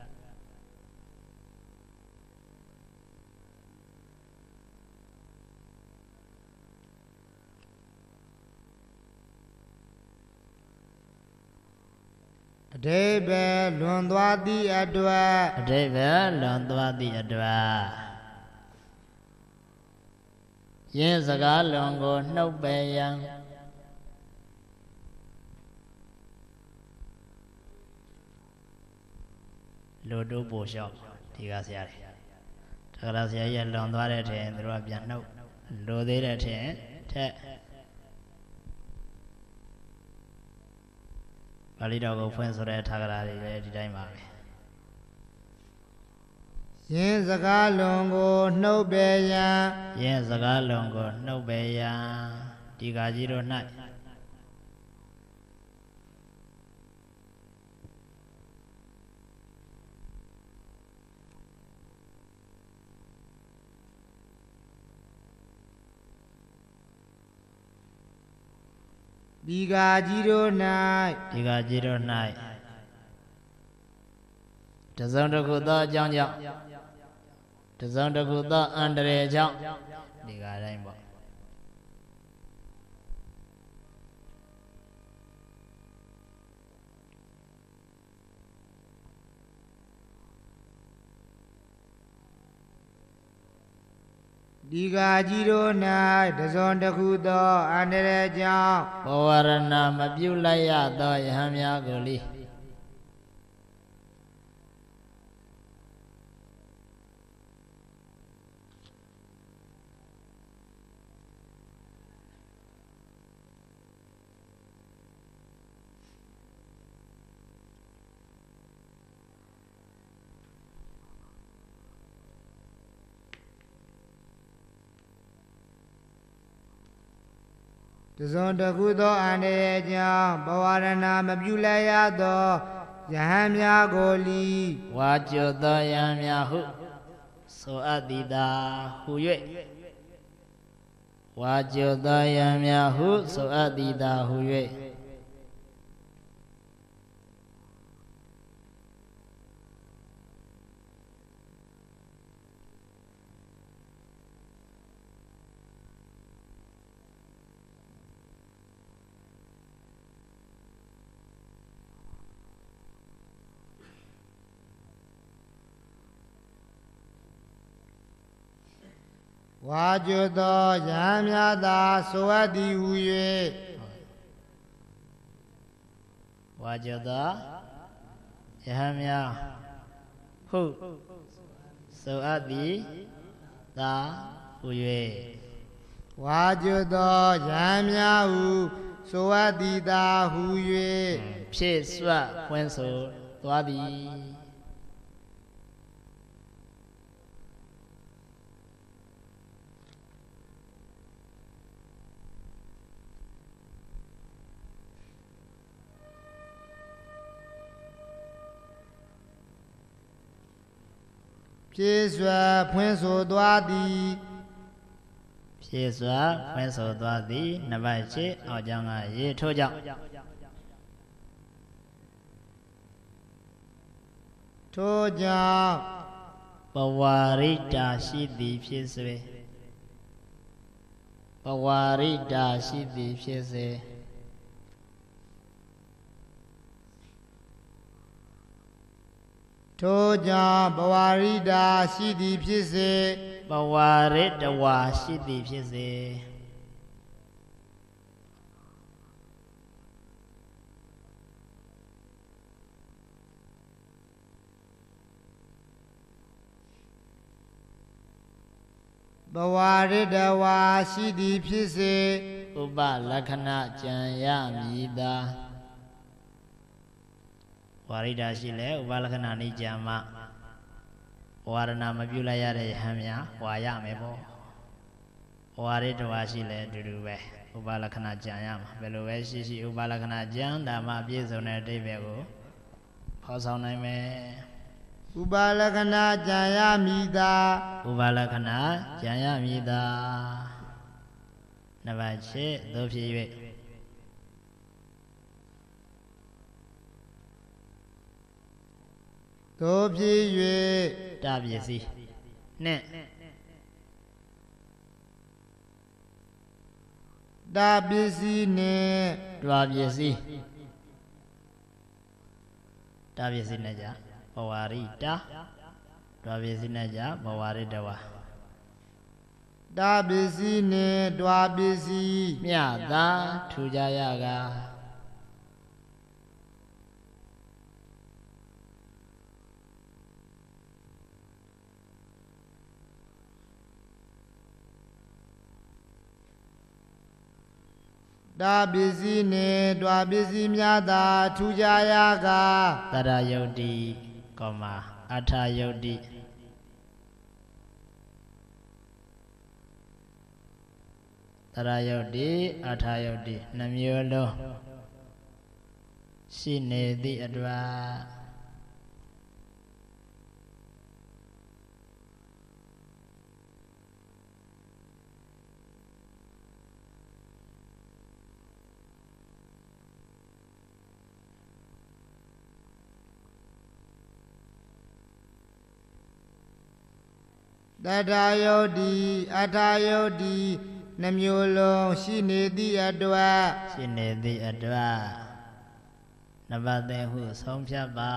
အဓိပ္ပာယ်လွန်သွားသည့်အတွက်အဓိပ္ပာယ်လွန်သွားသည့်အတွက်ယင်းစကားလွန်ကိုနှုတ်ပယ်ရန်လူတို့ပို့လျှောက်ဒီကဆရာတွေတက္ကရာဆရာကြီးလွန်သွားတဲ့ထင်သူတို့ကပြန်နှုတ်လိုသေးတဲ့ထင်ထက်ပါဠိတော်ကိုဖွင့်ဆိုတဲ့ထာဂရာတွေလည်းဒီတိုင်းပါပဲယင်းစကားလွန်ကိုနှုတ်ပယ်ရန်ယင်းစကားလွန်ကိုနှုတ်ပယ်ရန်ဒီကကြီးတို့၌ဒီကကြီးတို့၌ဒီကကြီးတို့၌တစုံတစ်ခုသောအကြောင်းကြောင့်တစုံတစ်ခုသောအန္တရာယ်ကြောင့်ဒီကတိုင်းပေါ့ဒဒီဃာကြီးတို့၌တစုံတစ်ခုသောအန္တရာယ်ကြောင့်ဘဝရဏမပြုလိုက်ရသောယဟန်များကိုလိတစုံတစ်ခုသောအန္တရာယ်ကြောင့်ဘဝရဏမပြုလိုက်ရသောယဟန်များကိုလီဝါကျွတ်သောယဟန်များဟုဆိုအပ်သည်သာဟူ၍ဝါကျွတ်သောယဟန်များဟုဆိုအပ်သည်သာဟူ၍ဝါကျွတ်သောယဟန်များသာဆိုအပ်သည်ဟူ၍ဝါကျွတ်သောယဟန်များဟုဆိုအပ်သည်သာဟူ၍ဝါကျွတ်သောယဟန်များဟုဆိုအပ်သည်သာဟူ၍ဖြည့်စွတ်ဖွင့်ဆိုသွားသည်ဖြည့်စွာဖွင့်ဆိုသွားသည်ဖြည့်စွာဖွင့်ဆိုသွားသည်နံပါတ်၈အောက်ကြောင်းကရေထိုးကြောင့်ထို့ကြောင့်ဘဝရိတာရှိသည်ဖြစ်စေဘဝရိတာရှိသည်ဖြစ်စေထို့ကြောင့်ဘဝရိတာရှိသည်ဖြစ်စေဘဝရိတဝါရှိသည်ဖြစ်စေဘဝရိတဝါရှိသည်ဖြစ်စေဥပလက္ခဏာကြံရမည်သာဝါရိတာရှိလဲဥပလက္ခဏာနိကြံမှဝါရဏမပြုလိုက်ရတဲ့ယဟန်များဝါရမယ်ပေါ့ဝါရိတဝါရှိလဲအတူတူပဲဥပလက္ခဏာကြံရမှာဘယ်လိုပဲရှိရှိဥပလက္ခဏာကြံဒါမှပြည့်စုံတဲ့အဓိပ္ပာယ်ကိုဖော်ဆောင်နိုင်မယ်ဥပလက္ခဏာကြံရမည်သာဥပလက္ခဏာကြံရမည်သာနံပါတ်၈သို့ဖြစ်၍သို့ဖြစ်၍တပစ္စည်းနှင့်တပစ္စည်းနှင့်တွာပစ္စည်းတပစ္စည်းနဲ့ကြဘဝရိတာတွာပစ္စည်းနဲ့ကြဘဝရိတဝါတပစ္စည်းနှင့်တွာပစ္စည်းမြသာထူကြရကတာပစ္စည်းနှင့်တွာပစ္စည်းများသာထူကြရကတရယုတ်တိကောမာအထာယုတ်တိတရယုတ်တိအထာယုတ်တိနှမျိုးလုံးရှိနေသည့်အတွက်တထာယုတ်တိအထာယုတ်တိနှမျိုးလုံးရှိနေသည့်အတွက်ရှိနေသည့်အတွက်နံပါတ်3ဟုဆုံးဖြတ်ပါ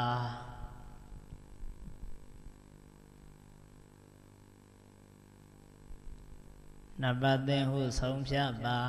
နံပါတ်သင်ဟုဆုံးဖြတ်ပါ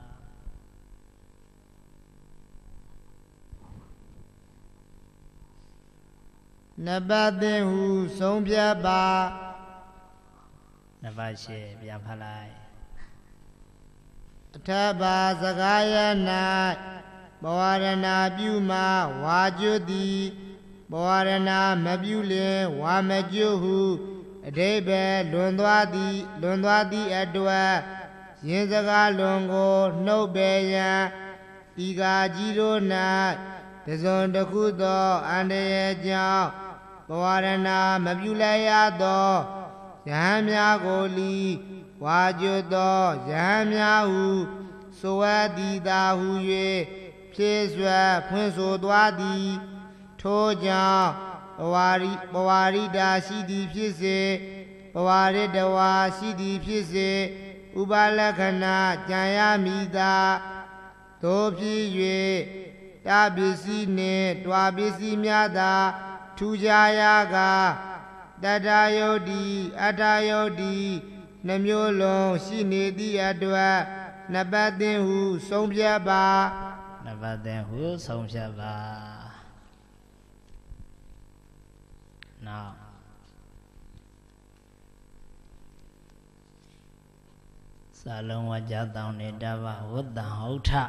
နံပါတ်သင်ဟုဆုံးဖြတ်ပါနံပါတ်8ပြန်ဖတ်လိုက်အထဘာစကားယ၌ဘဝရဏပြုမှဝါကျွတ်သည်ဘဝရဏမပြုလင်ဝါမကျွတ်ဟုအဓိပ္ပာယ်လွန်သွားသည့်အတွက်ယင်းစကားလွန်ကိုနှုတ်ပယ်ရန်ဒီကာကြီးတို့၌တစုံတစ်ခုသောအန္တရာယ်ကြောင့်ဘဝရဏမပြုလိုက်ရသောယဟန်များကိုလီဝါကျွတ်သောယဟန်များဟုဆိုအပ်သည်သာဟု၍ဖြည့်စွက်ဖွင့်ဆိုသွားသည်ထို့ကြောင့်ဘဝရိတာရှိသည်ဖြစ်စေဘဝရတဝါရှိသည်ဖြစ်စေဥပလက္ခဏာကြံရမည်သာတို့ဖြစ်၍တပစ္စည်းနှင့်တွာပစ္စည်းများသာထူကြရာကတတယုတ်တိအတ္တယုတ်တိနှမျိုးလုံးရှိနေသည့်အတွက်နံပါတ်သင်ဟုဆုံးဖြတ်ပါနံပါတ်သင်ဟုဆုံးဖြတ်ပါနောက်စာလုံးဝါကြတောင်းနေတဘဝတ္တဟုတ်ထ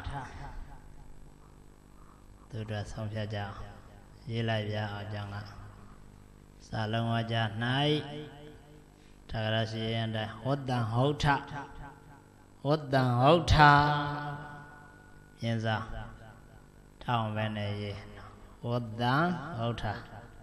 သူတို့ဆုံးဖြတ်ကြအောင်ရေးလိုက်ပြအောင်ကြောင့်ကစာလုံးဝါကြ၌ထာဂရရှိရင်တဝတ္တဟုတ်ထဝတ္တဟုတ်ထယင်းစားထောင်းပဲနဲ့ရေးဝတ္တဟုတ်ထ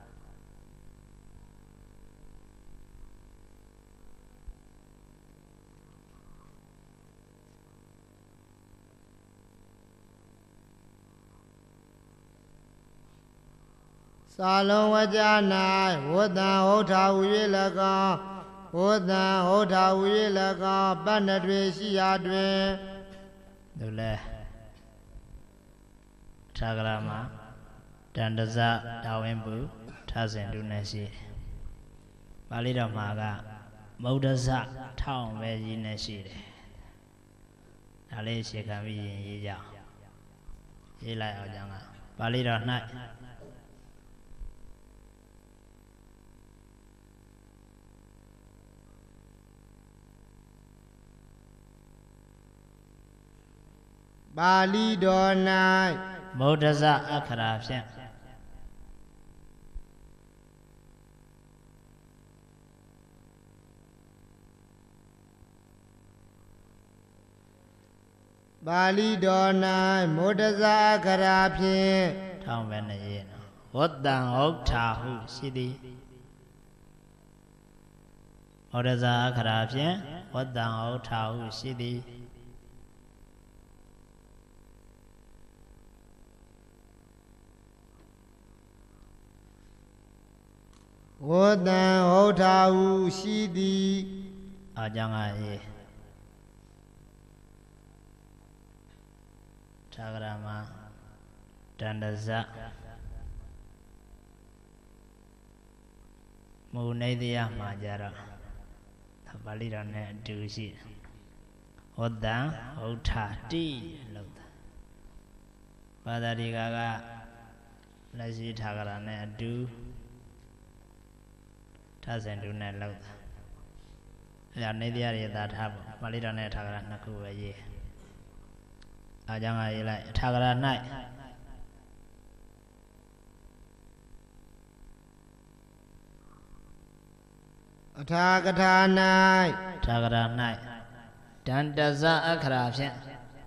စာလုံးဝကြ၌ဝတ္တဟုတ်ထဟူ၍၎င်းဝတ္တဟုတ်ထဟူ၍၎င်းပတ်နှတွေရှိရာတွင်သူလဲထာဂရမှာတန္တဇတာဝင်းပုထဆင်တုနဲ့ရှိပါဠိတော်မှာကမௌဒဇထောင်းပဲကြီးနဲ့ရှိတယ်ဒါလေးရှေခံပြီးရင်ရေးကြရေးလိုက်အောင်ကြောင့်ကပါဠိတော်၌ပါဠိတော်၌မௌဒဇအခရာဖြင့်ပါဠိတော်၌မௌဒဇအခရာဖြင့်ထောင်းပဲနဲ့ရေးနော်ဝတ္တံဟုတ်ထာဟုရှိသည်မௌဒဇအခရာဖြင့်ဝတ္တံဟုတ်ထာဟုရှိသည်ဝတ္တံဟုတ်ထာဟုရှိသည်အကြောင်းကရေးထာဂရမှာတန္တဇမူနေတရားမှာကြတော့ပါဠိတော်နဲ့အတူရှိဝတ္တံဟုတ်ထာတိလို့ဘာသာဒီကလက်ရှိထာဂရနဲ့အတူထဆင်တူနဲ့လောက်တာအဲ့ဒါနေတရားတွေသာထားပေါ့ပါဠိတော်နဲ့ထာဂရနှစ်ခုပဲရေးအားကြောင့်ရေးလိုက်ထာဂရ၌အထာကထာ၌ထာဂရ၌တန္တဇအခရာဖြင့်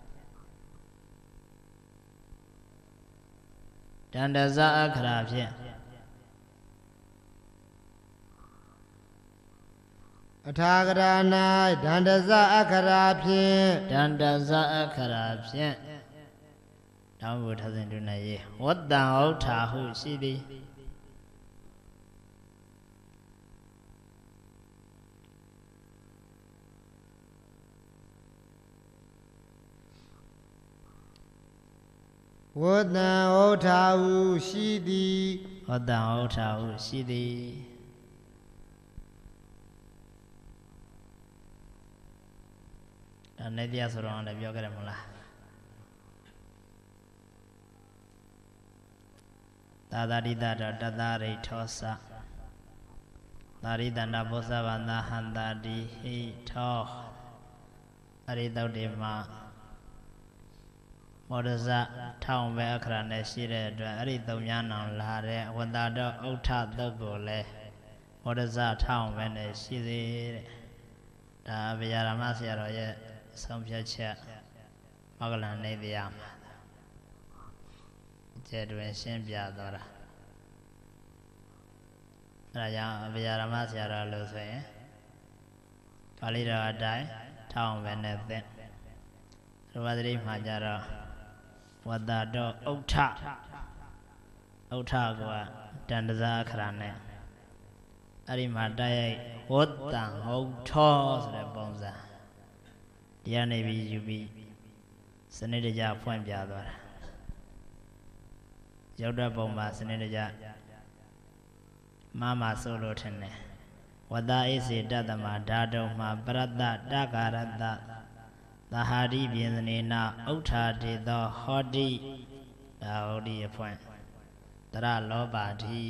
တန္တဇအခရာဖြင့်အထာဂရ၌ဒန္တဇအခရာဖြင့်ဒန္တဇအခရာဖြင့်တောင်းဖို့ထဆင်တူနေရေးဝတ္တံဟုတ်ထာဟုရှိသည်ဝတ္တံဟုတ်ထာဟုရှိသည်ဝတ္တံဟုတ်ထာဟုရှိသည်နေတရားဆိုတော့လည်းပြောကြတယ်မလားသာသာတိတတော်တတရိထောစသာရိတနာဘောဇဗန္တာဟန္တာတိဟိထောအရိတုတ်တွေမှာမောဒဇထောင်ပဲအခရာနဲ့ရှိတဲ့အတွက်အဲ့ဒီသုံးများနောင်လာတဲ့ဝတ္တတော်ဥဋ္ဌသုတ်ကိုလည်းမောဒဇထောင်ပဲနဲ့ရှိသေးတဲ့ဒါဗျာရမဆရာတော်ရဲ့ဆုံးဖြတ်ချက်မောဂလန်နေတရားမှာကျေတွင်ရှင်းပြသွားတာအဲဒါကြောင့်ဗျာရမဆရာတော်လို့ဆိုရင်ပါဠိတော်အတိုင်းထောင်ပဲနဲ့သင်ရဝသတိမှာကြတော့ဝတ္တတော်ဥဋ္ဌကတန်တစားအခရာနဲ့အဲ့ဒီမှာတိုက်ရိုက်ဝတ္တံဟုတ်ထောဆိုတဲ့ပုံစံတရားနေပြီးယူပြီးစနစ်တကျဖွင့်ပြသွားတာရုပ်တပုံမှာစနစ်တကျမဆိုလို့ထင်တယ်ဝတ္တဣစေတတမဓာတုံမှာပရတ္တတကာရတ္တသဟာတိပြင်စနေနဥဋ္ဌာတေသောဟောတိဒါဟောတိအဖွင့်တရလောပါတိ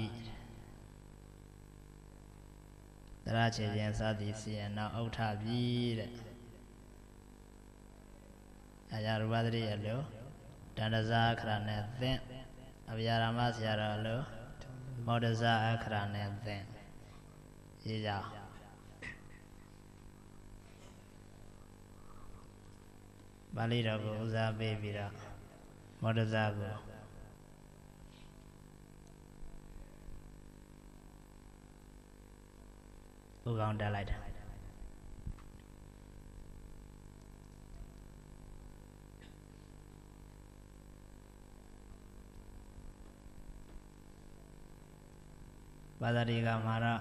တရခြေခြင်းစသည်စီရင်တော့ဥဋ္ဌာပြီတဲ့အရာရူပသတိရလို့တန္တဇာအခရာနဲ့သင်အဗျာရမဆရာတော်လို့မောဒဇာအခရာနဲ့သင်ရေးကြပါဠိတော်ကိုဦးစားပေးပြီးတော့မောဒဇာကိုဥကောင်းတက်လိုက်တာဘာသာတွေကမှာတော့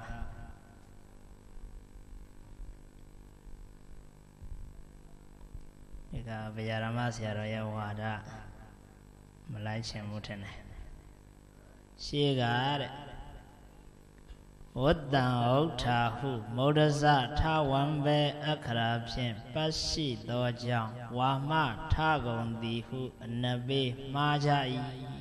ဒီကဗျာရမဆရာတော်ရဲ့ဝါဒမလိုက်ချင်ဘူးထင်တယ်ရှေးကတဲ့ဝတ္တံဥဋ္ဌာဟုမௌဒဇထဝံဘေအခရာဖြင့်ပတ်ရှိသောကြောင့်ဝါမထကုန်သည်ဟုအနဘေမှားကြ၏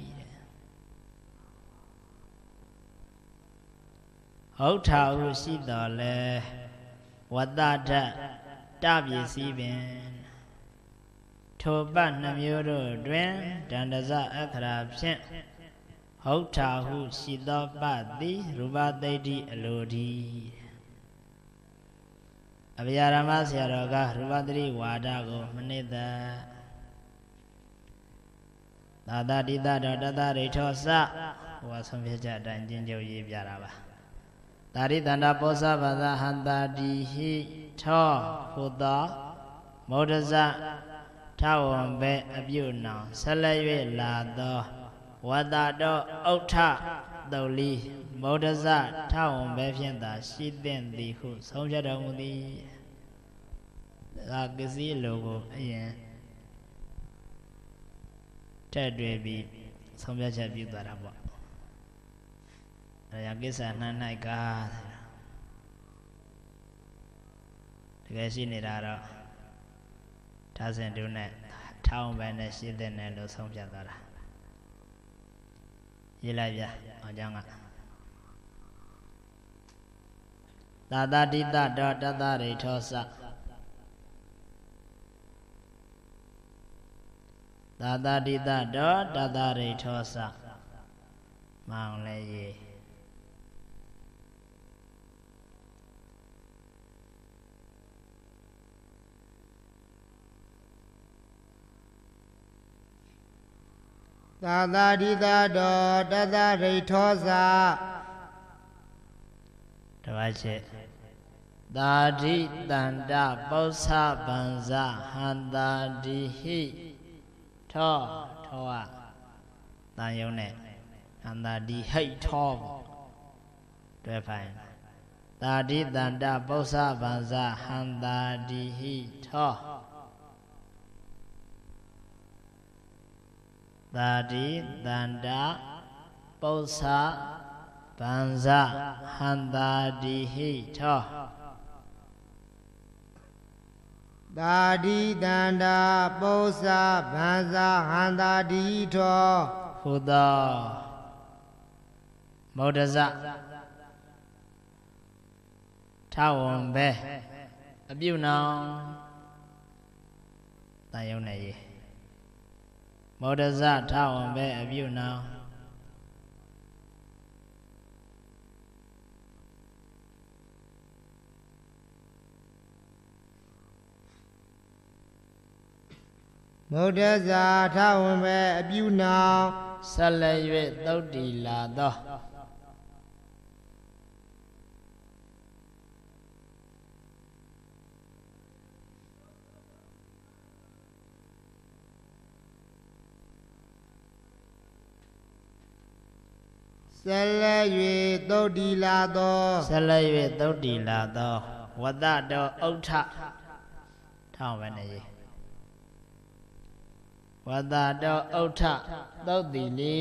ဥဋ္ဌာဟုရှိတော်လဲဝတ္တထတပစ္စည်းပင်ထိုပတ်နှမျိုးတို့တွင်ဒန္တဇအခရာဖြင့်ဟုတ်ထာဟုရှိသောပတ်သည်ရူပသိတ္တိအလိုဒီအဗျာရမဆရာတော်ကရူပသတိဝါဒကိုမနစ်သက်သာသတိတတော်တတရိထောစဟိုဆုံးဖြတ်ချက်အတိုင်းကျင့်ကြံရေးပြတာပါသာရိတန္တပောဇဗဇဟန္တာတိဟိထောဟုသောမောဒဇထဝံဘေအပြုနောင်ဆက်လက်၍လာသောဝတ္တတော်ဥဋ္ဌတုတ်လီမௌဒဇထဝံဘေဖြင့်သာရှိသင့်သည်ဟုဆုံးဖြတ်တော်မူသည်ဒါကစ္စည်းလိုကိုအရင်တက်တွေ့ပြီးဆုံးဖြတ်ချက်ပြုသွားတာပေါ့အဲဒါကိစ္စနှမ်း၌ကားတကယ်ရှိနေတာတော့သာစင်တုနဲ့ထောင်းပဲနဲ့ရှိတဲ့နဲ့လို့ဆုံးဖြတ်သွားတာရေးလိုက်ပြအောင်ကြောင်းကသာသတိတတော်တတရိထောစသာသတိတတော်တတရိထောစမောင်လည်းရေးသာသာတိတတော်တတရိထောစတပတ်ချက်သာတိတန္တပောဇဗံဇဟန္တာတိဟိထောကတန်ယုံနဲ့ဟန္တာတိဟိထောတွဲဖိုင်သာတိတန္တပောဇဗံဇဟန္တာတိဟိထောသာတိတန္တပောဇဗံဇဟန္တာတိဟိထောတာတိတန္တာပု္ပ္ပဗန္ဇာဟန္တာတိထောဟုသောမௌဒဇထဝံပဲအပြုနောင်တန်ယုံနေရေမௌဒဇထဝံပဲအပြုနောင်မௌဒဇာထဝံပဲအပြုနောင်ဆက်လက်၍သုတ်တီလာသောဆက်လက်၍သုတ်တီလာသောဆက်လက်၍သုတ်တီလာသောဝတ္တတောဥဋ္ဌထောင်းပဲနေရေဝတ္တတောဥဋ္ဌသုတ်တီလီ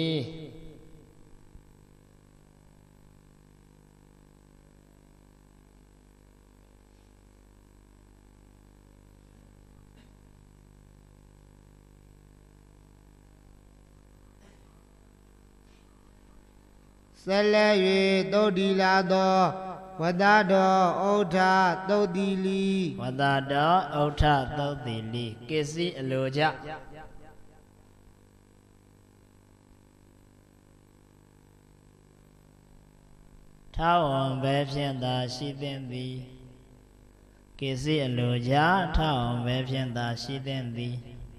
ဆက်လက်၍သုတ်တီလာသောဝတ္တတောဥဋ္ဌသုတ်တီလီဝတ္တတောဥဋ္ဌသုတ်တီလီကိစ္စည်းအလိုကြထာဝံပဲဖြင့်သာရှိသင့်သည်ကိစ္စည်းအလိုကြထာဝံပဲဖြင့်သာရှိသင့်သည်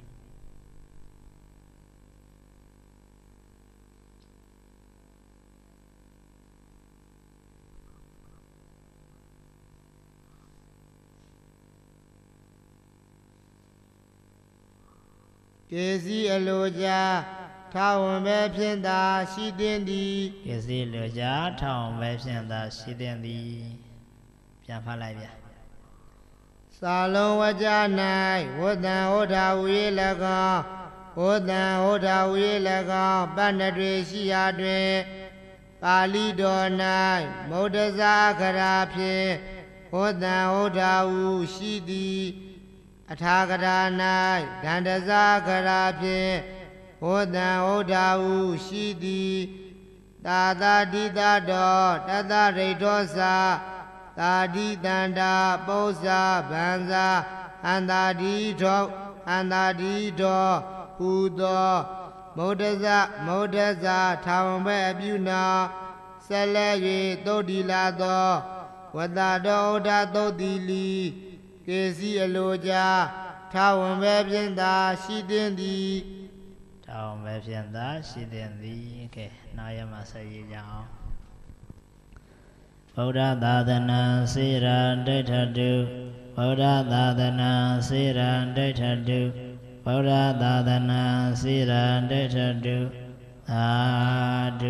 ကေစီအလိုကြထာဝံပဲဖြင့်သာရှိသင့်သည်ကိစ္စည်းလိုကြထာဝံပဲဖြင့်သာရှိသင့်သည်ပြန်ဖတ်လိုက်ဗျာစာလုံးဝကြ၌ဝတ္တံဟောတာဟူ၍၎င်းဝတ္တံဟောတာဟူ၍၎င်းပဏ္ဏတွေရှိရာတွင်ပါဠိတော်၌မௌဒဇာအခရာဖြင့်ဝတ္တံဟောတာဟူရှိသည်အထာဂရာ၌ဒန္တဇာအခရာဖြင့်ဝတ္တံဟောတာဟူရှိသည်သာသာတိတတောတတရိထောသာတာတိတန္တာပု္ပ္ပဗန္ဇာအန္တာတိထောအန္တာတိထောဟူသောမௌဒဇထာဝံပဲအပြုနာဆက်လက်၍သုတ်တီလာသောဝတ္တတောဥဒ္ဓသုတ်တီလီကေစီအလိုကြထာဝံပဲဖြင့်သာရှိသင့်သည်ထာဝံပဲဖြင့်သာရှိသင့်သည်ကဲနောက်ရမှာဆက်ရကြအောင်ဗုဒ္ဓသာသနာစေရဒိဋ္ဌတုဗုဒ္ဓသာသနာစေရဒိဋ္ဌတုဗုဒ္ဓသာသနာစေရဒိဋ္ဌတုသာဓ